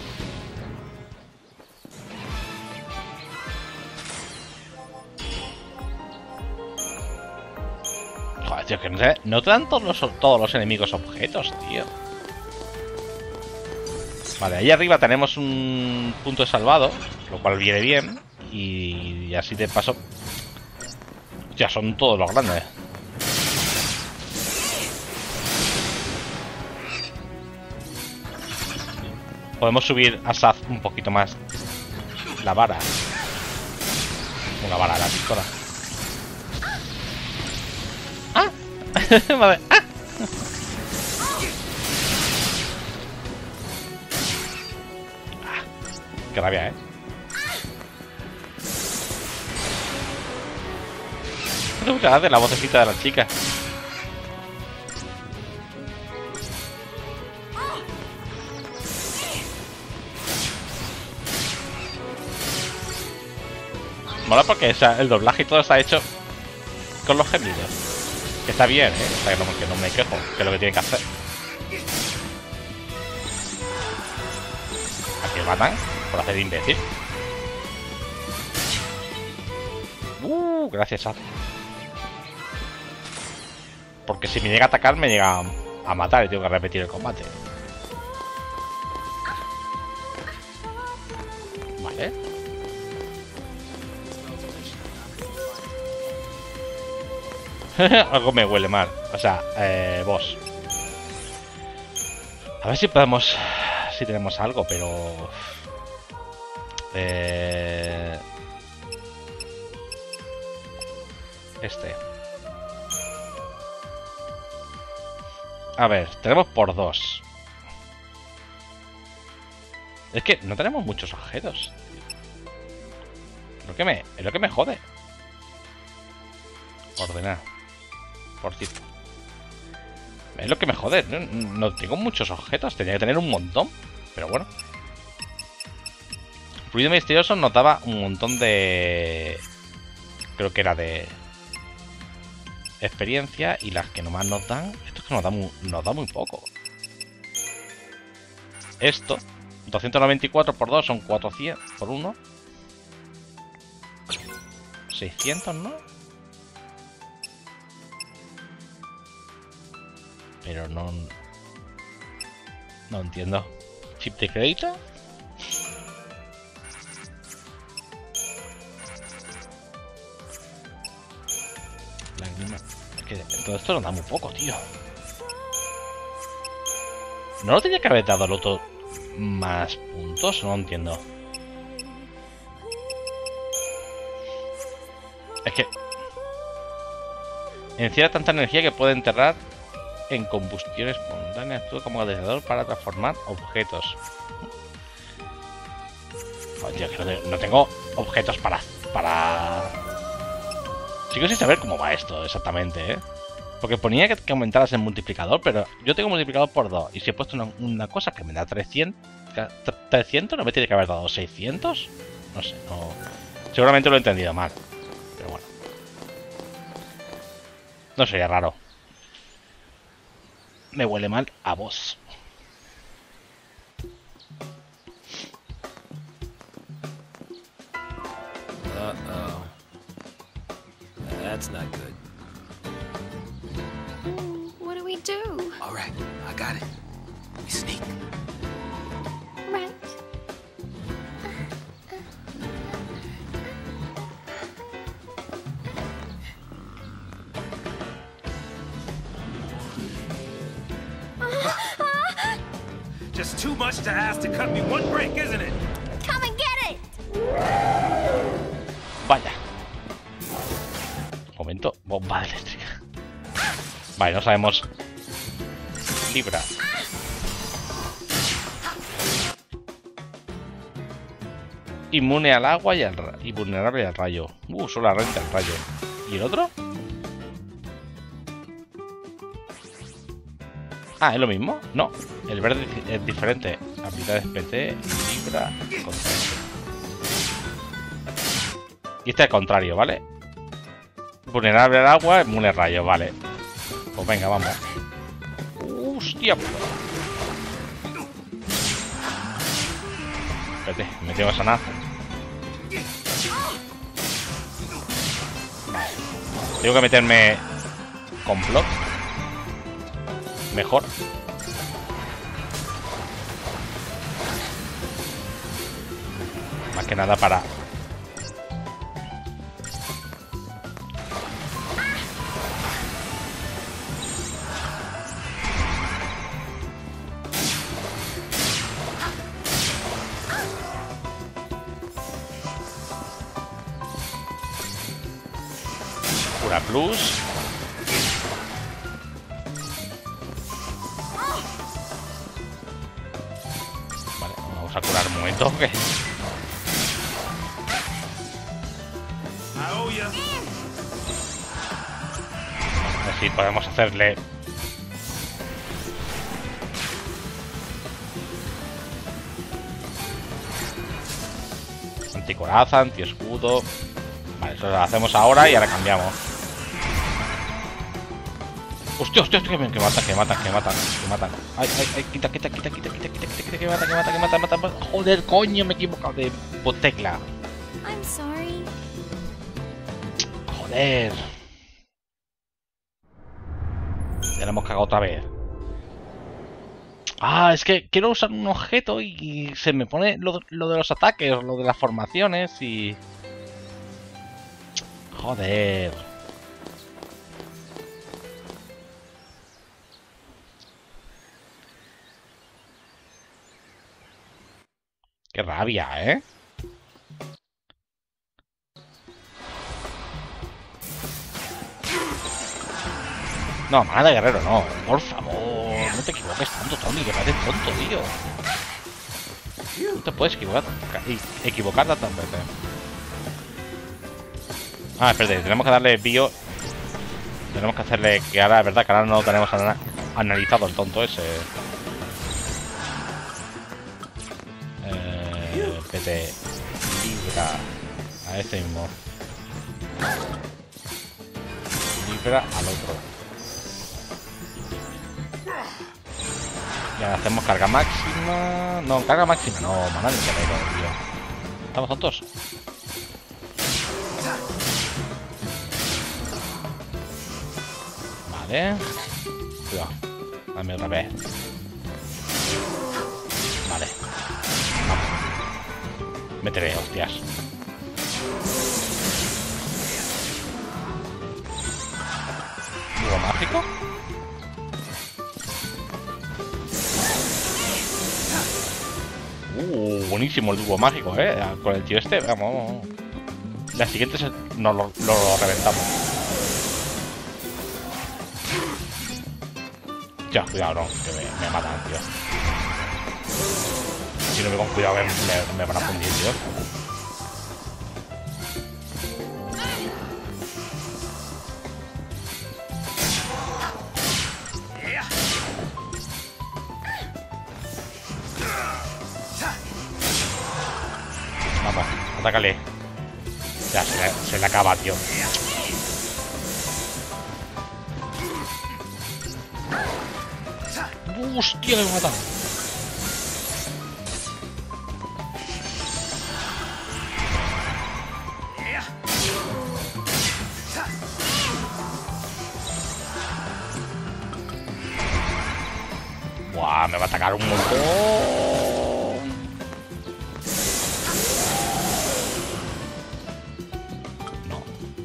[SPEAKER 1] Joder, tío, que no, sé, no te dan todos los, todos los enemigos objetos, tío. Vale, ahí arriba tenemos un punto de salvado, lo cual viene bien. Y así de paso... Ya son todos los grandes. Podemos subir a Saz un poquito más la vara. Una vara, la pistola. ¡Ah! Vale. ¡Ah! ¡Ah! ¡Qué rabia, eh! No me gusta de la vocecita de la chica. Mola porque o sea, el doblaje y todo está hecho con los gemidos. Que está bien, ¿eh? O sea, que no, que no me quejo, que es lo que tienen que hacer. Aquí matan por hacer imbécil. Uh, gracias a... Porque si me llega a atacar, me llega a matar y tengo que repetir el combate. Vale. Algo me huele mal. O sea, eh, boss. A ver si podemos... Si tenemos algo, pero... Eh... Este. A ver, tenemos por dos. Es que no tenemos muchos objetos. Lo que me, es lo que me jode. Ordenar. Por cierto. Es lo que me jode. No, no tengo muchos objetos. Tenía que tener un montón. Pero bueno. Fluido misterioso nos daba un montón de... Creo que era de... experiencia. Y las que nomás nos dan... Esto es que nos da muy, nos da muy poco. Esto... doscientos noventa y cuatro por dos son cuatrocientos por uno. seiscientos, ¿no? Pero no... No entiendo. ¿Chip de crédito? Lágrima. Es que todo esto nos da muy poco, tío. ¿No lo tenía que haber dado el otro más puntos? No entiendo. Es que... encierra tanta energía que puede enterrar en combustión espontánea. Actúa como catalizador para transformar objetos. Oye, que no, no tengo objetos para... para... Sigo sin saber cómo va esto exactamente, ¿eh? Porque ponía que, que aumentaras el multiplicador, pero yo tengo multiplicador por dos. Y si he puesto una, una cosa que me da trescientos... ¿trescientos? ¿No me tiene que haber dado seiscientos? No sé, no... Seguramente lo he entendido mal. Pero bueno. No sería raro. Me huele mal a vos.
[SPEAKER 3] Uh-oh. That's not good.
[SPEAKER 2] What do we do?
[SPEAKER 3] All right, I got it. We sneak.
[SPEAKER 2] Right.
[SPEAKER 4] Just too much to ask to cut me one break, isn't it?
[SPEAKER 2] Come and get it!
[SPEAKER 1] Vaya. Momento, bomba eléctrica. Vale, no sabemos. Libra. Inmune al agua y, al ra y vulnerable al rayo. Uh, solo renta el rayo. ¿Y el otro? Ah, ¿es lo mismo? No, el verde es diferente. Habilidades P T, Libra, contrario. Y este es el contrario, ¿vale? Vulnerable al agua, inmune al rayo, vale. Pues venga, vamos. ¡Hostia! Espérate, me tengo que sanar. Tengo que meterme complot. Mejor. Más que nada para... Cura plus. Vale, vamos a curar un momento. Que... Así podemos hacerle... Anticoraza, antiescudo... Vale, eso lo hacemos ahora y ahora cambiamos. Hostia, hostia, hostia, que me que matan, que matan, que matan, que matan. Ay, ay, ay, quita, quita, quita, quita, quita, quita, quita, quita, que mata, que mata, que mata, mata, mata. Joder, coño, me he equivocado de tecla.
[SPEAKER 2] I'm sorry.
[SPEAKER 1] Joder. Ya la hemos cagado otra vez. Ah, es que quiero usar un objeto y se me pone lo, lo de los ataques, lo de las formaciones y... Joder. Qué rabia, ¿eh? No, mana de guerrero, no. Por favor, no te equivoques tanto, Tony, que pareces tonto, tío. No te puedes equivocar, equivocar tantas veces. Ah, espérate, tenemos que darle bio. Tenemos que hacerle que ahora, es verdad, que ahora no tenemos ana analizado el tonto ese. Eh, vete. Libra. A este mismo. Libra al otro. Ya hacemos carga máxima. No, carga máxima. No, maná de guerrero, tío. ¿Estamos tontos? Vale. Cuidado. Dame otra vez. Vale. Vamos. Métele, hostias. ¿Dúo mágico? Uh, buenísimo el dúo mágico, eh. Con el tío este, vamos. La siguiente es el... nos lo, lo, lo reventamos. Ya, cuidado, no, que me, me matan, tío. Si no me con cuidado, me, me, me van a fundir, tío. Vamos, atácale. Ya, se le, se le acaba, tío. ¡Hostia, me matan! Buah, me va a atacar un montón. No.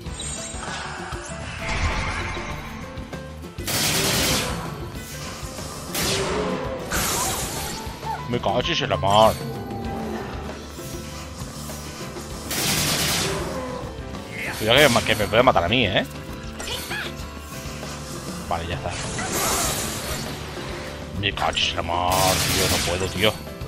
[SPEAKER 1] Me cachis en la mar. Cuidado que, que me puede matar a mí, ¿eh? Vale, ya está. Me cachis en la mar, tío. No puedo, tío.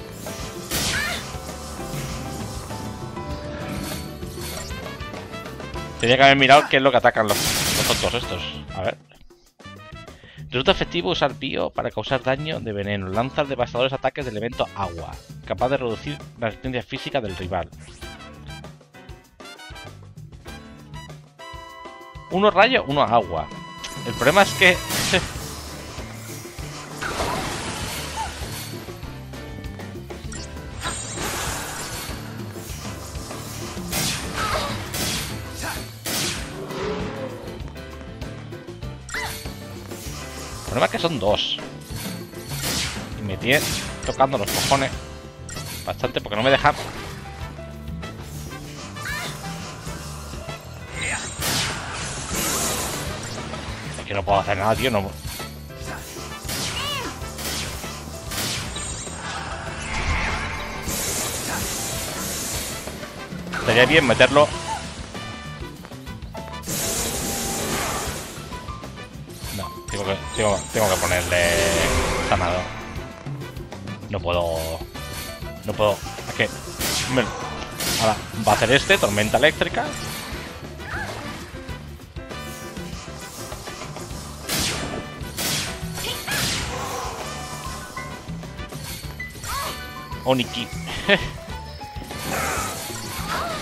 [SPEAKER 1] Tenía que haber mirado qué es lo que atacan los, los tontos estos. A ver. Resulta efectivo usar bio para causar daño de veneno. Lanza devastadores ataques del elemento agua, capaz de reducir la resistencia física del rival. Uno rayo, uno agua. El problema es que... El problema es que son dos. Y me tiene tocando los cojones bastante porque no me deja. Es que no puedo hacer nada, tío. No. Estaría bien meterlo. Tengo que, tengo, tengo que ponerle sanador. No puedo. No puedo. Es que. Me, ahora va a hacer este, tormenta eléctrica. Oniki.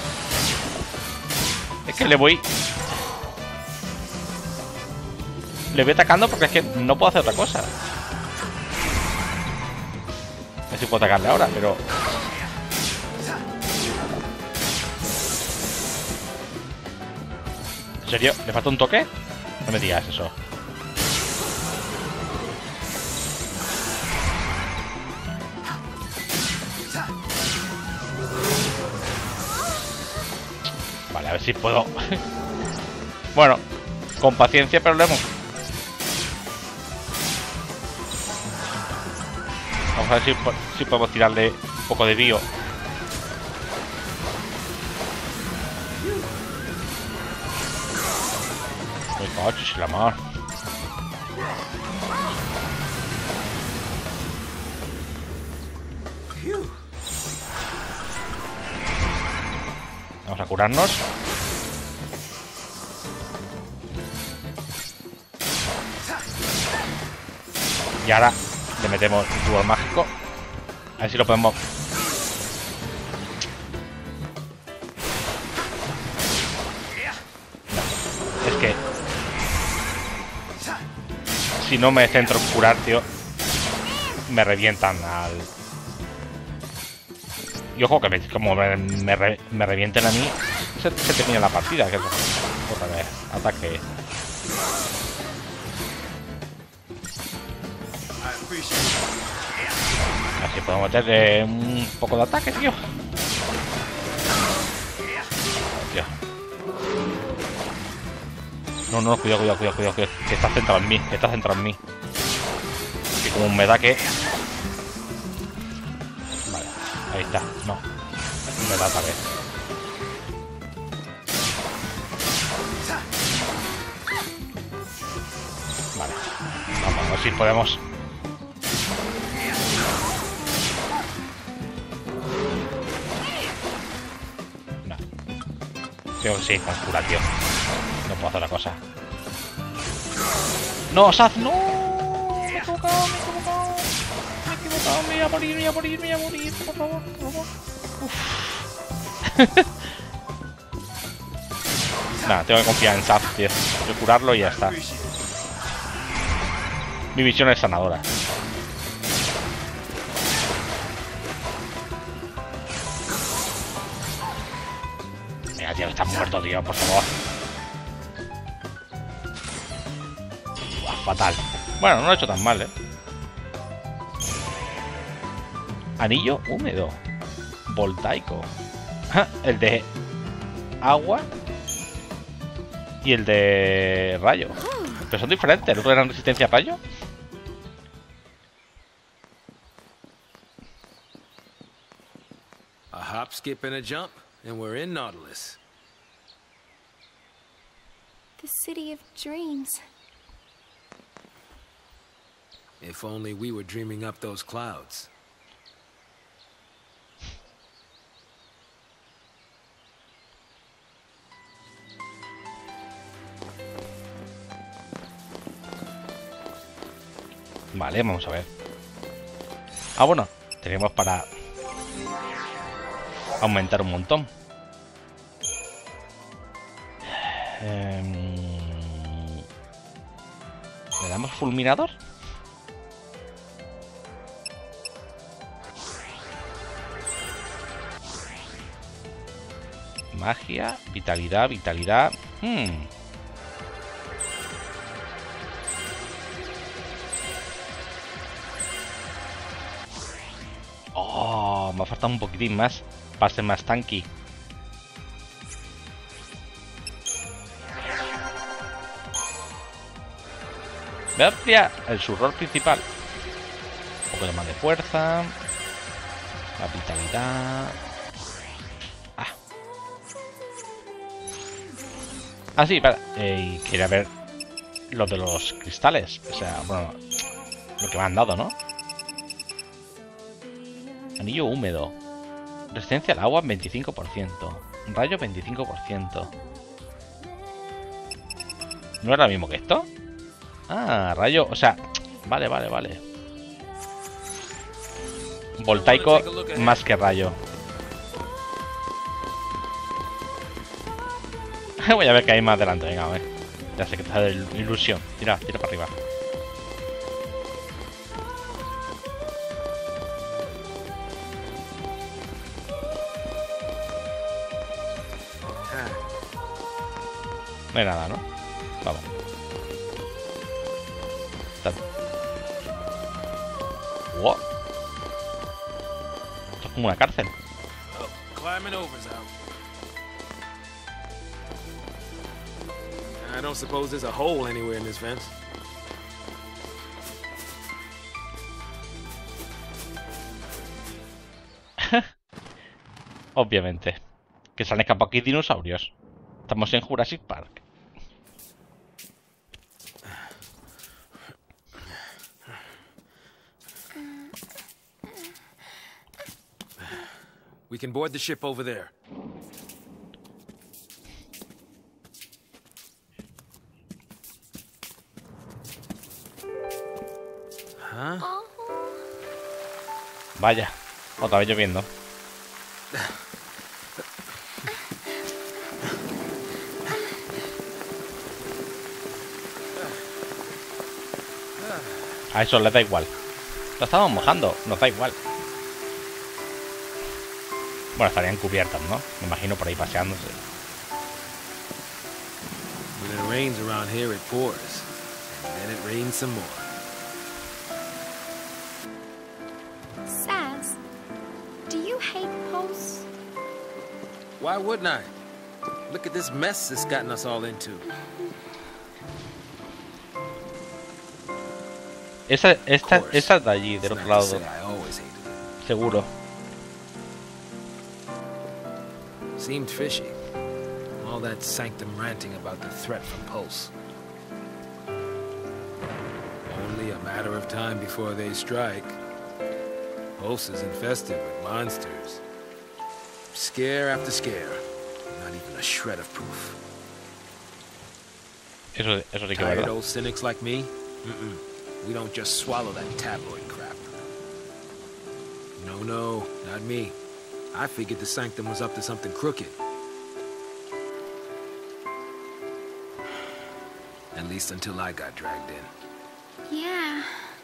[SPEAKER 1] Es que le voy. le voy atacando porque es que no puedo hacer otra cosa. No sé si puedo atacarle ahora, pero... ¿En serio? ¿Le falta un toque? No me digas eso. Vale, a ver si puedo. Bueno, con paciencia, pero lo hemos. Vamos a ver si, si podemos tirarle un poco de bio. ¡Ay, coches, la mar! Vamos a curarnos. Y ahora le metemos un tubo mágico. A ver si lo podemos... No. Es que... Si no me centro en curar, tío, me revientan al... Y ojo que me, como me, me, re, me revienten a mí, se, se termina la partida. Que es otra vez, ataque. Así podemos meterle un poco de ataque, tío. Tío. No, no, cuidado, cuidado, cuidado, cuidado, que, que está centrado en mí, que está centrado en mí. Que como me da que... Vale, ahí está, no. Me da otra vez. Vale, vamos a ver si podemos... No. Tengo que seguir con cura, tío. No puedo hacer la cosa. ¡No, Saz! ¡No! Me he equivocado, me he equivocado. Me he equivocado, me voy a morir, me voy a morir, me voy a morir. Por favor, por favor. Nada, tengo que confiar en Saz, tío. Tengo que curarlo y ya está. Mi visión es sanadora. Venga, tío, estás muerto, tío, por favor. Fatal. Bueno, no lo he hecho tan mal, ¿eh? Anillo húmedo. Voltaico. El de agua y el de rayo. Pero son diferentes. ¿El otro era resistencia a rayo?
[SPEAKER 3] A hop, skip, and a jump, and we're in Nautilus.
[SPEAKER 2] The city of dreams.
[SPEAKER 3] If only we were dreaming up those clouds.
[SPEAKER 1] Vale, vamos a ver. Ah, bueno, tenemos para aumentar un montón. Eh, ¿Le damos fulminador? Magia, vitalidad, vitalidad. Hmm. Oh, me ha faltado un poquitín más para ser más tanky. Voy a ampliar el su rol principal. Un poco de más de fuerza. La vitalidad. Ah. Ah, sí, para. Eh, y quería ver lo de los cristales. O sea, bueno, lo que me han dado, ¿no? Anillo húmedo. Resistencia al agua veinticinco por ciento. Rayo veinticinco por ciento. ¿No era lo mismo que esto? Ah, rayo, o sea, vale, vale, vale. Voltaico más que rayo. Voy a ver qué hay más adelante, venga, a ver. Ya sé que te da ilusión. Tira, tira para arriba. No hay nada, ¿no? Vamos. Wow. Esto es como una cárcel.
[SPEAKER 3] Oh, climbing over's out. I don't suppose there's a hole anywhere in this fence.
[SPEAKER 1] Obviamente. Que se han escapado aquí dinosaurios. Estamos en Jurassic Park.
[SPEAKER 3] We can board the ship over there. Huh?
[SPEAKER 1] Vaya, otra vez lloviendo. A eso les da igual. Lo estamos mojando, nos da igual. Bueno, estarían cubiertas, ¿no? Me imagino por ahí paseándose.
[SPEAKER 3] When it rains around here, it pours. And then it rains some more.
[SPEAKER 2] Saz, do you hate Pulse?
[SPEAKER 3] Why wouldn't I? Look at this mess it's gotten us all into.
[SPEAKER 1] Esa, esta, esa de allí, del otro lado. Seguro.
[SPEAKER 3] Seemed fishy. All that sanctum ranting about the threat from Pulse. Only a matter of time before they strike. Pulse is infested with monsters. Scare after scare. Not even a shred of proof.
[SPEAKER 1] Eso, eso sí que
[SPEAKER 3] Tired
[SPEAKER 1] verdad.
[SPEAKER 3] old cynics like me? Mm-mm. We don't just swallow that tabloid crap. No, no, not me. I figured the Sanctum was up to something crooked. At least until I got dragged in.
[SPEAKER 2] Yeah.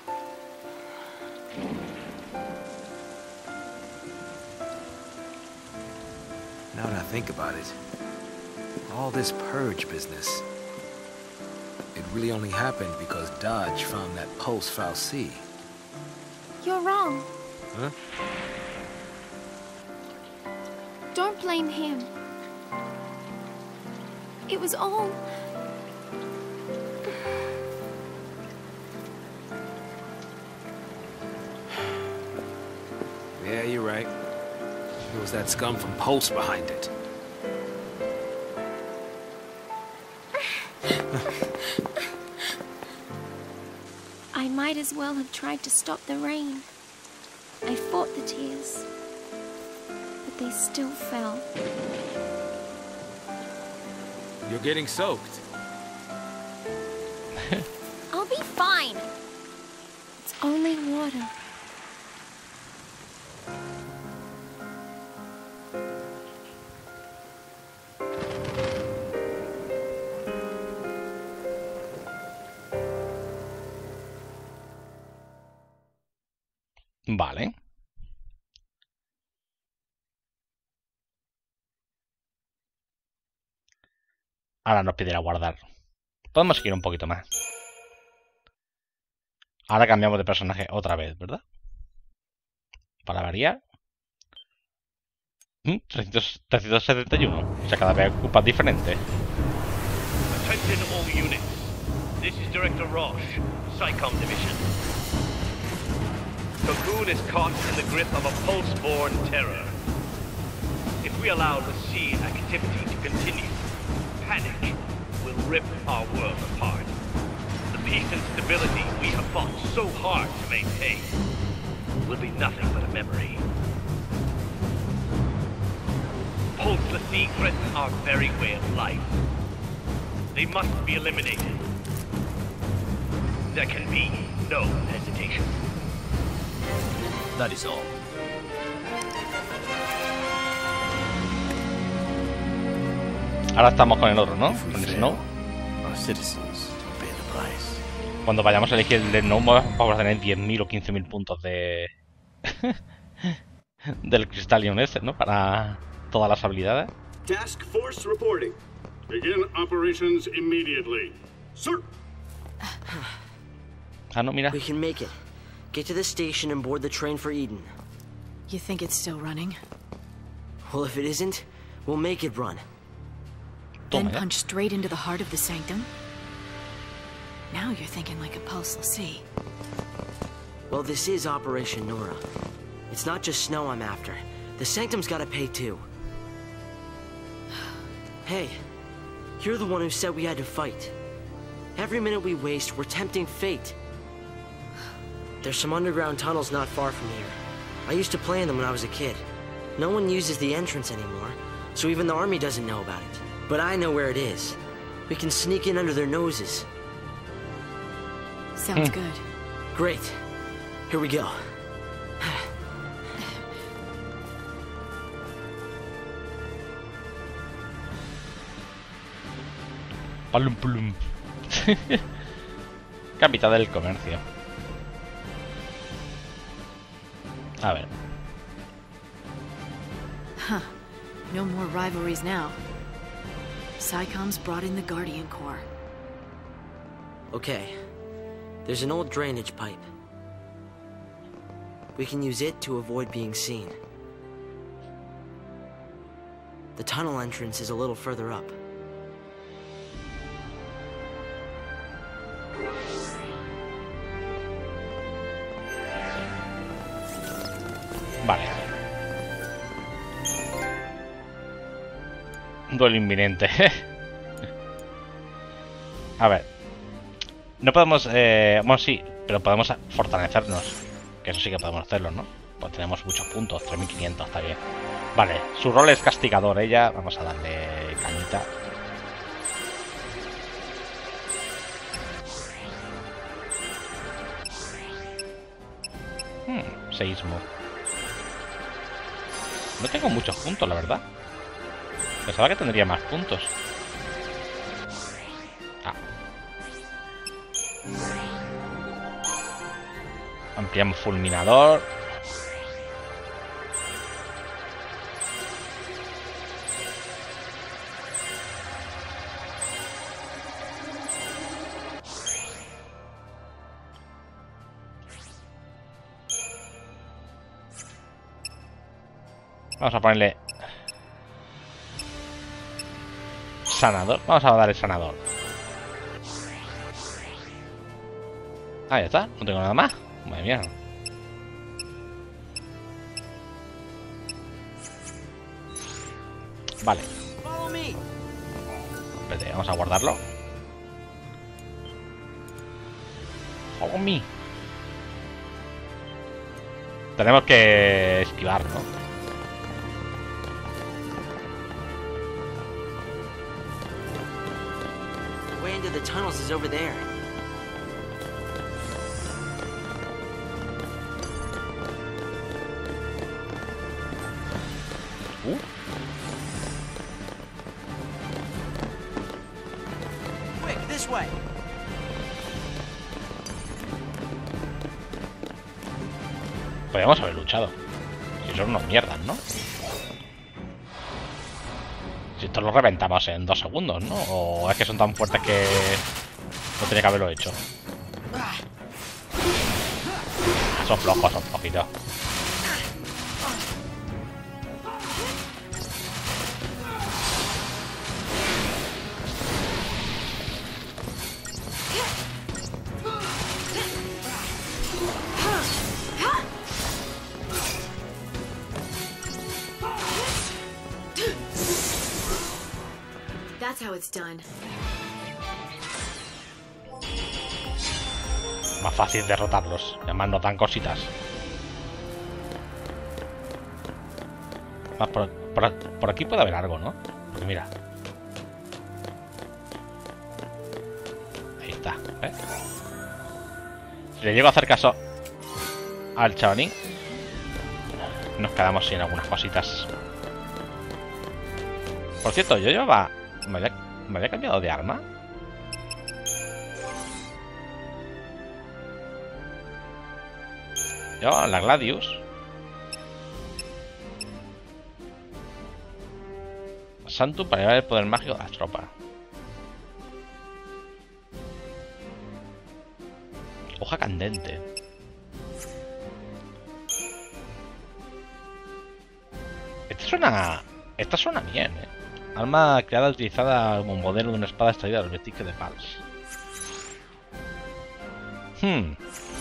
[SPEAKER 3] Now that I think about it, all this purge business, it really only happened because Dodge found that Pulse Fal'Cie.
[SPEAKER 2] You're wrong.
[SPEAKER 3] Huh?
[SPEAKER 2] Don't blame him. It was all...
[SPEAKER 3] Yeah, you're right. It was that scum from Pulse behind it.
[SPEAKER 2] I might as well have tried to stop the rain. I fought the tears, but they still fell.
[SPEAKER 3] You're getting soaked.
[SPEAKER 2] I'll be fine. It's only water.
[SPEAKER 1] Vale. Ahora nos pedirá guardar. Podemos seguir un poquito más. Ahora cambiamos de personaje otra vez, ¿verdad? Para variar. ¿Mm? trescientos setenta y uno. O sea, cada vez ocupa diferente.
[SPEAKER 5] Attention all units. This is Director Roche, SciComm Division. Cocoon is caught in the grip of a pulse-borne terror. If we allow the sea activity to continue, panic will rip our world apart. The peace and stability we have fought so hard to maintain will be nothing but a memory. Pulse-L'Cie threaten our very way of life. They must be eliminated. There can be no hesitation. That is all.
[SPEAKER 1] Ahora estamos con el otro, ¿no? Con el Snow.
[SPEAKER 3] Our
[SPEAKER 6] citizens pay the price.
[SPEAKER 1] Cuando vayamos a elegir el Gnome vamos a tener diez mil o quince mil puntos de... del Crystallion ese, ¿no? Para todas las habilidades.
[SPEAKER 7] Task Force reporting. Begin operations immediately. Sir!
[SPEAKER 1] Ah, no, mira.
[SPEAKER 8] We can make it. Get to the station and board the train for Eden.
[SPEAKER 9] You think it's still running?
[SPEAKER 8] Well, if it isn't, we'll make it run.
[SPEAKER 9] Then
[SPEAKER 1] Toma, ya.
[SPEAKER 9] punch straight into the heart of the Sanctum? Now you're thinking like a Pulse L'Cie.
[SPEAKER 8] Well, this is Operation Nora. It's not just Snow I'm after. The Sanctum's gotta pay too. Hey, you're the one who said we had to fight. Every minute we waste, we're tempting fate. There's some underground tunnels not far from here. I used to play in them when I was a kid. No one uses the entrance anymore, so even the army doesn't know about it. But I know where it is. We can sneak in under their noses.
[SPEAKER 9] Sounds good.
[SPEAKER 8] Great. Here we go.
[SPEAKER 1] Palum plum. Capital del comercio. A ver.
[SPEAKER 9] Huh. No more rivalries now. Psychom's brought in the Guardian Corps.
[SPEAKER 8] Okay. There's an old drainage pipe. We can use it to avoid being seen. The tunnel entrance is a little further up.
[SPEAKER 1] Vale. Duelo inminente. A ver. No podemos... Eh, bueno, sí, pero podemos fortalecernos. Que eso sí que podemos hacerlo, ¿no? Pues tenemos muchos puntos, tres mil quinientos, está bien. Vale, su rol es castigador, ella. Vamos a darle cañita. Hmm, seísmo. No tengo muchos puntos, la verdad. Pensaba que tendría más puntos. Ah. Ampliamos fulminador. Vamos a ponerle sanador. Vamos a dar el sanador. Ah, ya está. No tengo nada más. Madre mía. Vale. Espérate, vamos a guardarlo. Follow me. Tenemos que esquivar, ¿no?
[SPEAKER 8] The tunnels is over there.
[SPEAKER 1] Uh.
[SPEAKER 8] Quick, this way.
[SPEAKER 1] Podríamos haber luchado. Si son unos mierdas, ¿no? Si esto lo reventamos en dos segundos, ¿no? O es que son tan fuertes que no tenía que haberlo hecho. Son flojos, son flojitos.
[SPEAKER 9] That's how it's done.
[SPEAKER 1] Más fácil derrotarlos. Además nos dan cositas. Más por, por, por aquí puede haber algo, ¿no? Porque mira. Ahí está, ¿eh? Si le llego a hacer caso al chavanín, nos quedamos sin algunas cositas. Por cierto, yo llevaba... ¿Me había, ¿Me había cambiado de arma? Yo, la Gladius. Santu para llevar el poder mágico a las tropas. Hoja candente. Esta suena... Esta suena bien, eh. Arma creada utilizada como modelo de una espada extraída del vestigio de Pals. Hmm.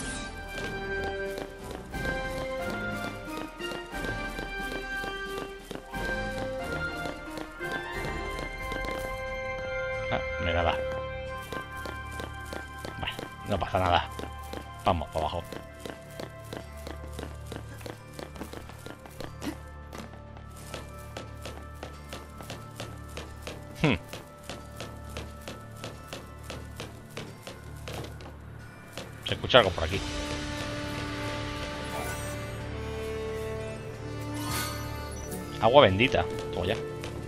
[SPEAKER 1] Ah, no hay nada. Bueno, no pasa nada. Vamos, para abajo. Hmm. Se escucha algo por aquí. Agua bendita. Toma ya.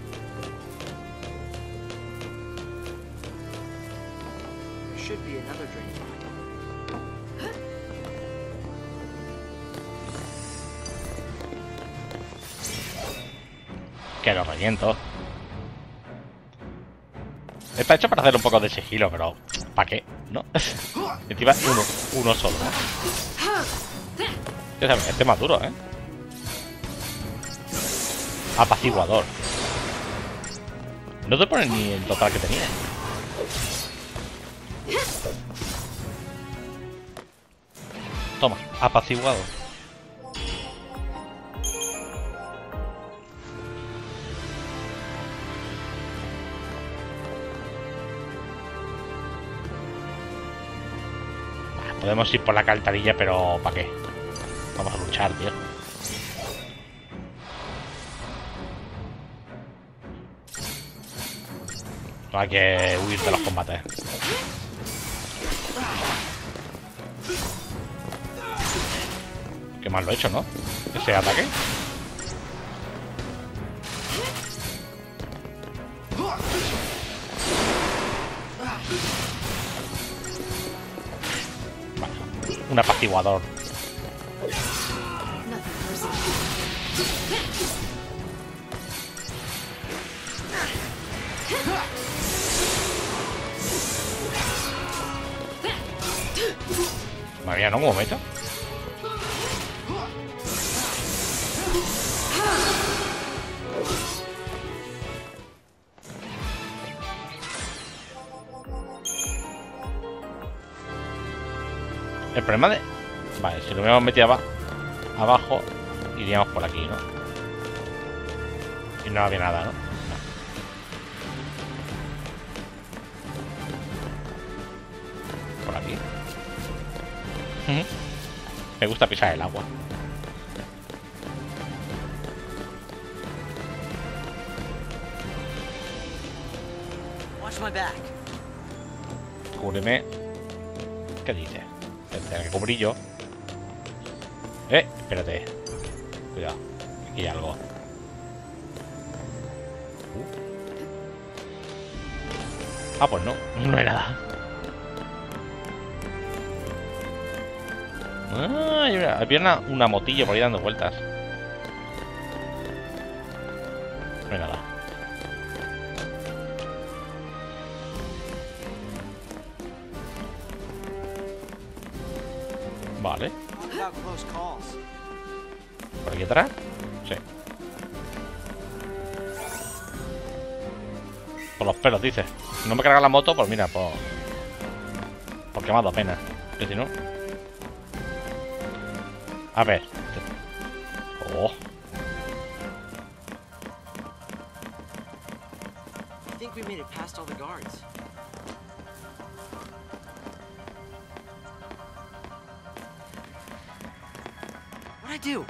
[SPEAKER 1] Que lo reviento. Está hecho para hacer un poco de sigilo, pero ¿para qué? ¿No? Encima uno, uno solo, ¿eh? Este es más duro, ¿eh? Apaciguador. No te pones ni el total que tenía. Toma, apaciguado. Podemos ir por la alcantarilla, pero ¿para qué? Vamos a luchar, tío. No hay que huir de los combates. Qué mal lo he hecho, ¿no? Ese ataque. Un apaciguador. Madre mía, ¿no? ¿Cómo meto? El problema de... Vale, si lo hubiéramos metido aba... abajo, iríamos por aquí, ¿no? Y no había nada, ¿no? No. Por aquí. Me gusta pisar el agua.
[SPEAKER 8] Watch my back.
[SPEAKER 1] Cúbreme. ¿Qué dice? Tendré que cubrir yo. Eh, espérate. Cuidado. Aquí hay algo. Uh. Ah, pues no. No hay nada. Ah, había una, una motillo por ahí dando vueltas. No hay nada. Vale. ¿Por aquí atrás? Sí. Por los pelos, dice. Si no me carga la moto, pues mira, por... Porque me ha dado pena. Que si no... A ver. Oh.
[SPEAKER 8] I think we made it past all the guards. What'd I do?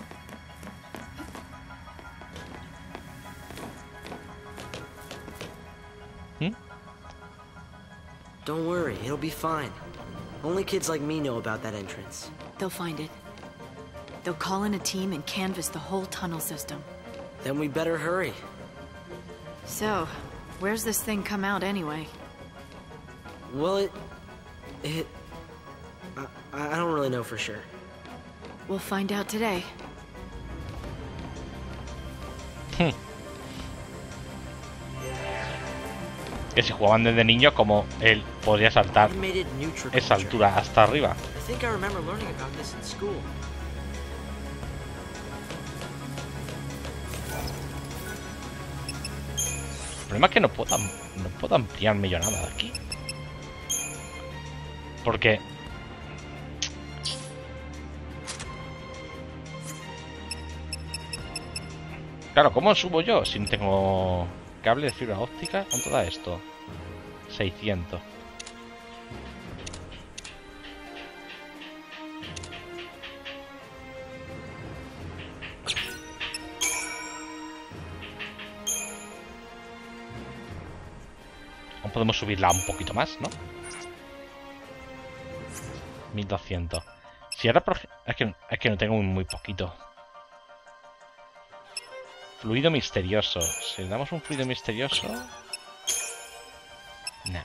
[SPEAKER 1] Hmm?
[SPEAKER 8] Don't worry, it'll be fine. Only kids like me know about that entrance.
[SPEAKER 9] They'll find it. They'll call in a team and canvass the whole tunnel system.
[SPEAKER 8] Then we better hurry.
[SPEAKER 9] So, where's this thing come out anyway?
[SPEAKER 8] Well, it... It... I, I don't really know for sure.
[SPEAKER 9] We'll find out today.
[SPEAKER 1] Hmm. Que si jugaban desde niño, como él podría saltar esa altura hasta arriba.
[SPEAKER 8] I think I remember learning about this in school.
[SPEAKER 1] El problema es que no puedo, no puedo ampliarme yo nada de aquí. Porque... Claro, ¿cómo subo yo si no tengo cable de fibra óptica? ¿Cuánto da esto? seiscientos. Aún podemos subirla un poquito más, ¿no? mil doscientos. Si ahora... Es que, es que no tengo muy poquito. Fluido misterioso. Si le damos un fluido misterioso... Nah.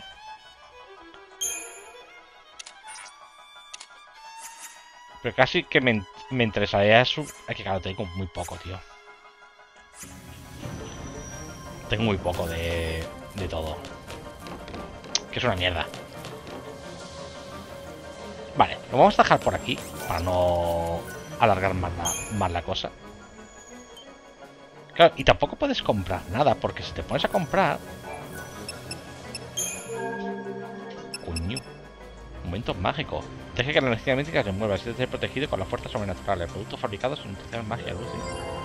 [SPEAKER 1] Pero casi que me, me interesaría eso. Es que claro, tengo muy poco, tío. Tengo muy poco de, de todo. Que es una mierda. Vale, lo vamos a dejar por aquí. Para no alargar más la, más la cosa. Claro, y tampoco puedes comprar nada. Porque si te pones a comprar... Coño. Momentos mágicos. Deje que la energía mística se mueva. Así de ser protegido con las fuerzas sobrenaturales. Productos fabricados en intención magia luz.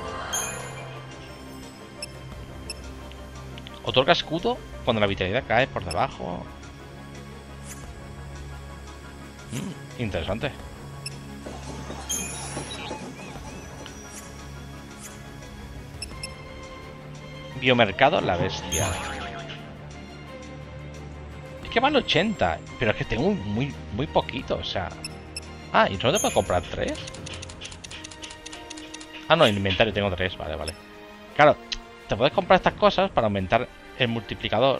[SPEAKER 1] Otorga escudo cuando la vitalidad cae por debajo. Mm, interesante. Biomercado la bestia. Es que vale ochenta. Pero es que tengo muy, muy poquito, o sea. Ah, ¿y solo te puedo comprar tres? Ah, no, en el inventario tengo tres, vale, vale. Claro, te puedes comprar estas cosas para aumentar el multiplicador.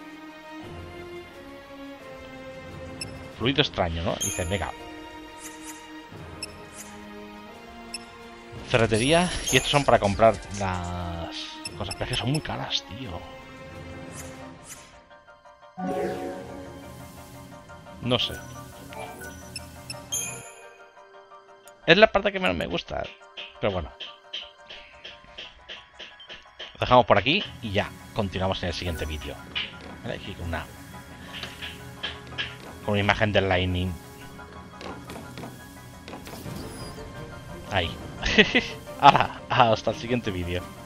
[SPEAKER 1] Fluido extraño, ¿no? Y dices, venga. Ferretería. Y estos son para comprar las cosas. Pero es que son muy caras, tío. No sé. Es la parte que menos me gusta. Pero bueno. Lo dejamos por aquí y ya continuamos en el siguiente vídeo. ¿Vale? Aquí con una con una imagen del Lightning. Ahí. Ahora, hasta el siguiente vídeo.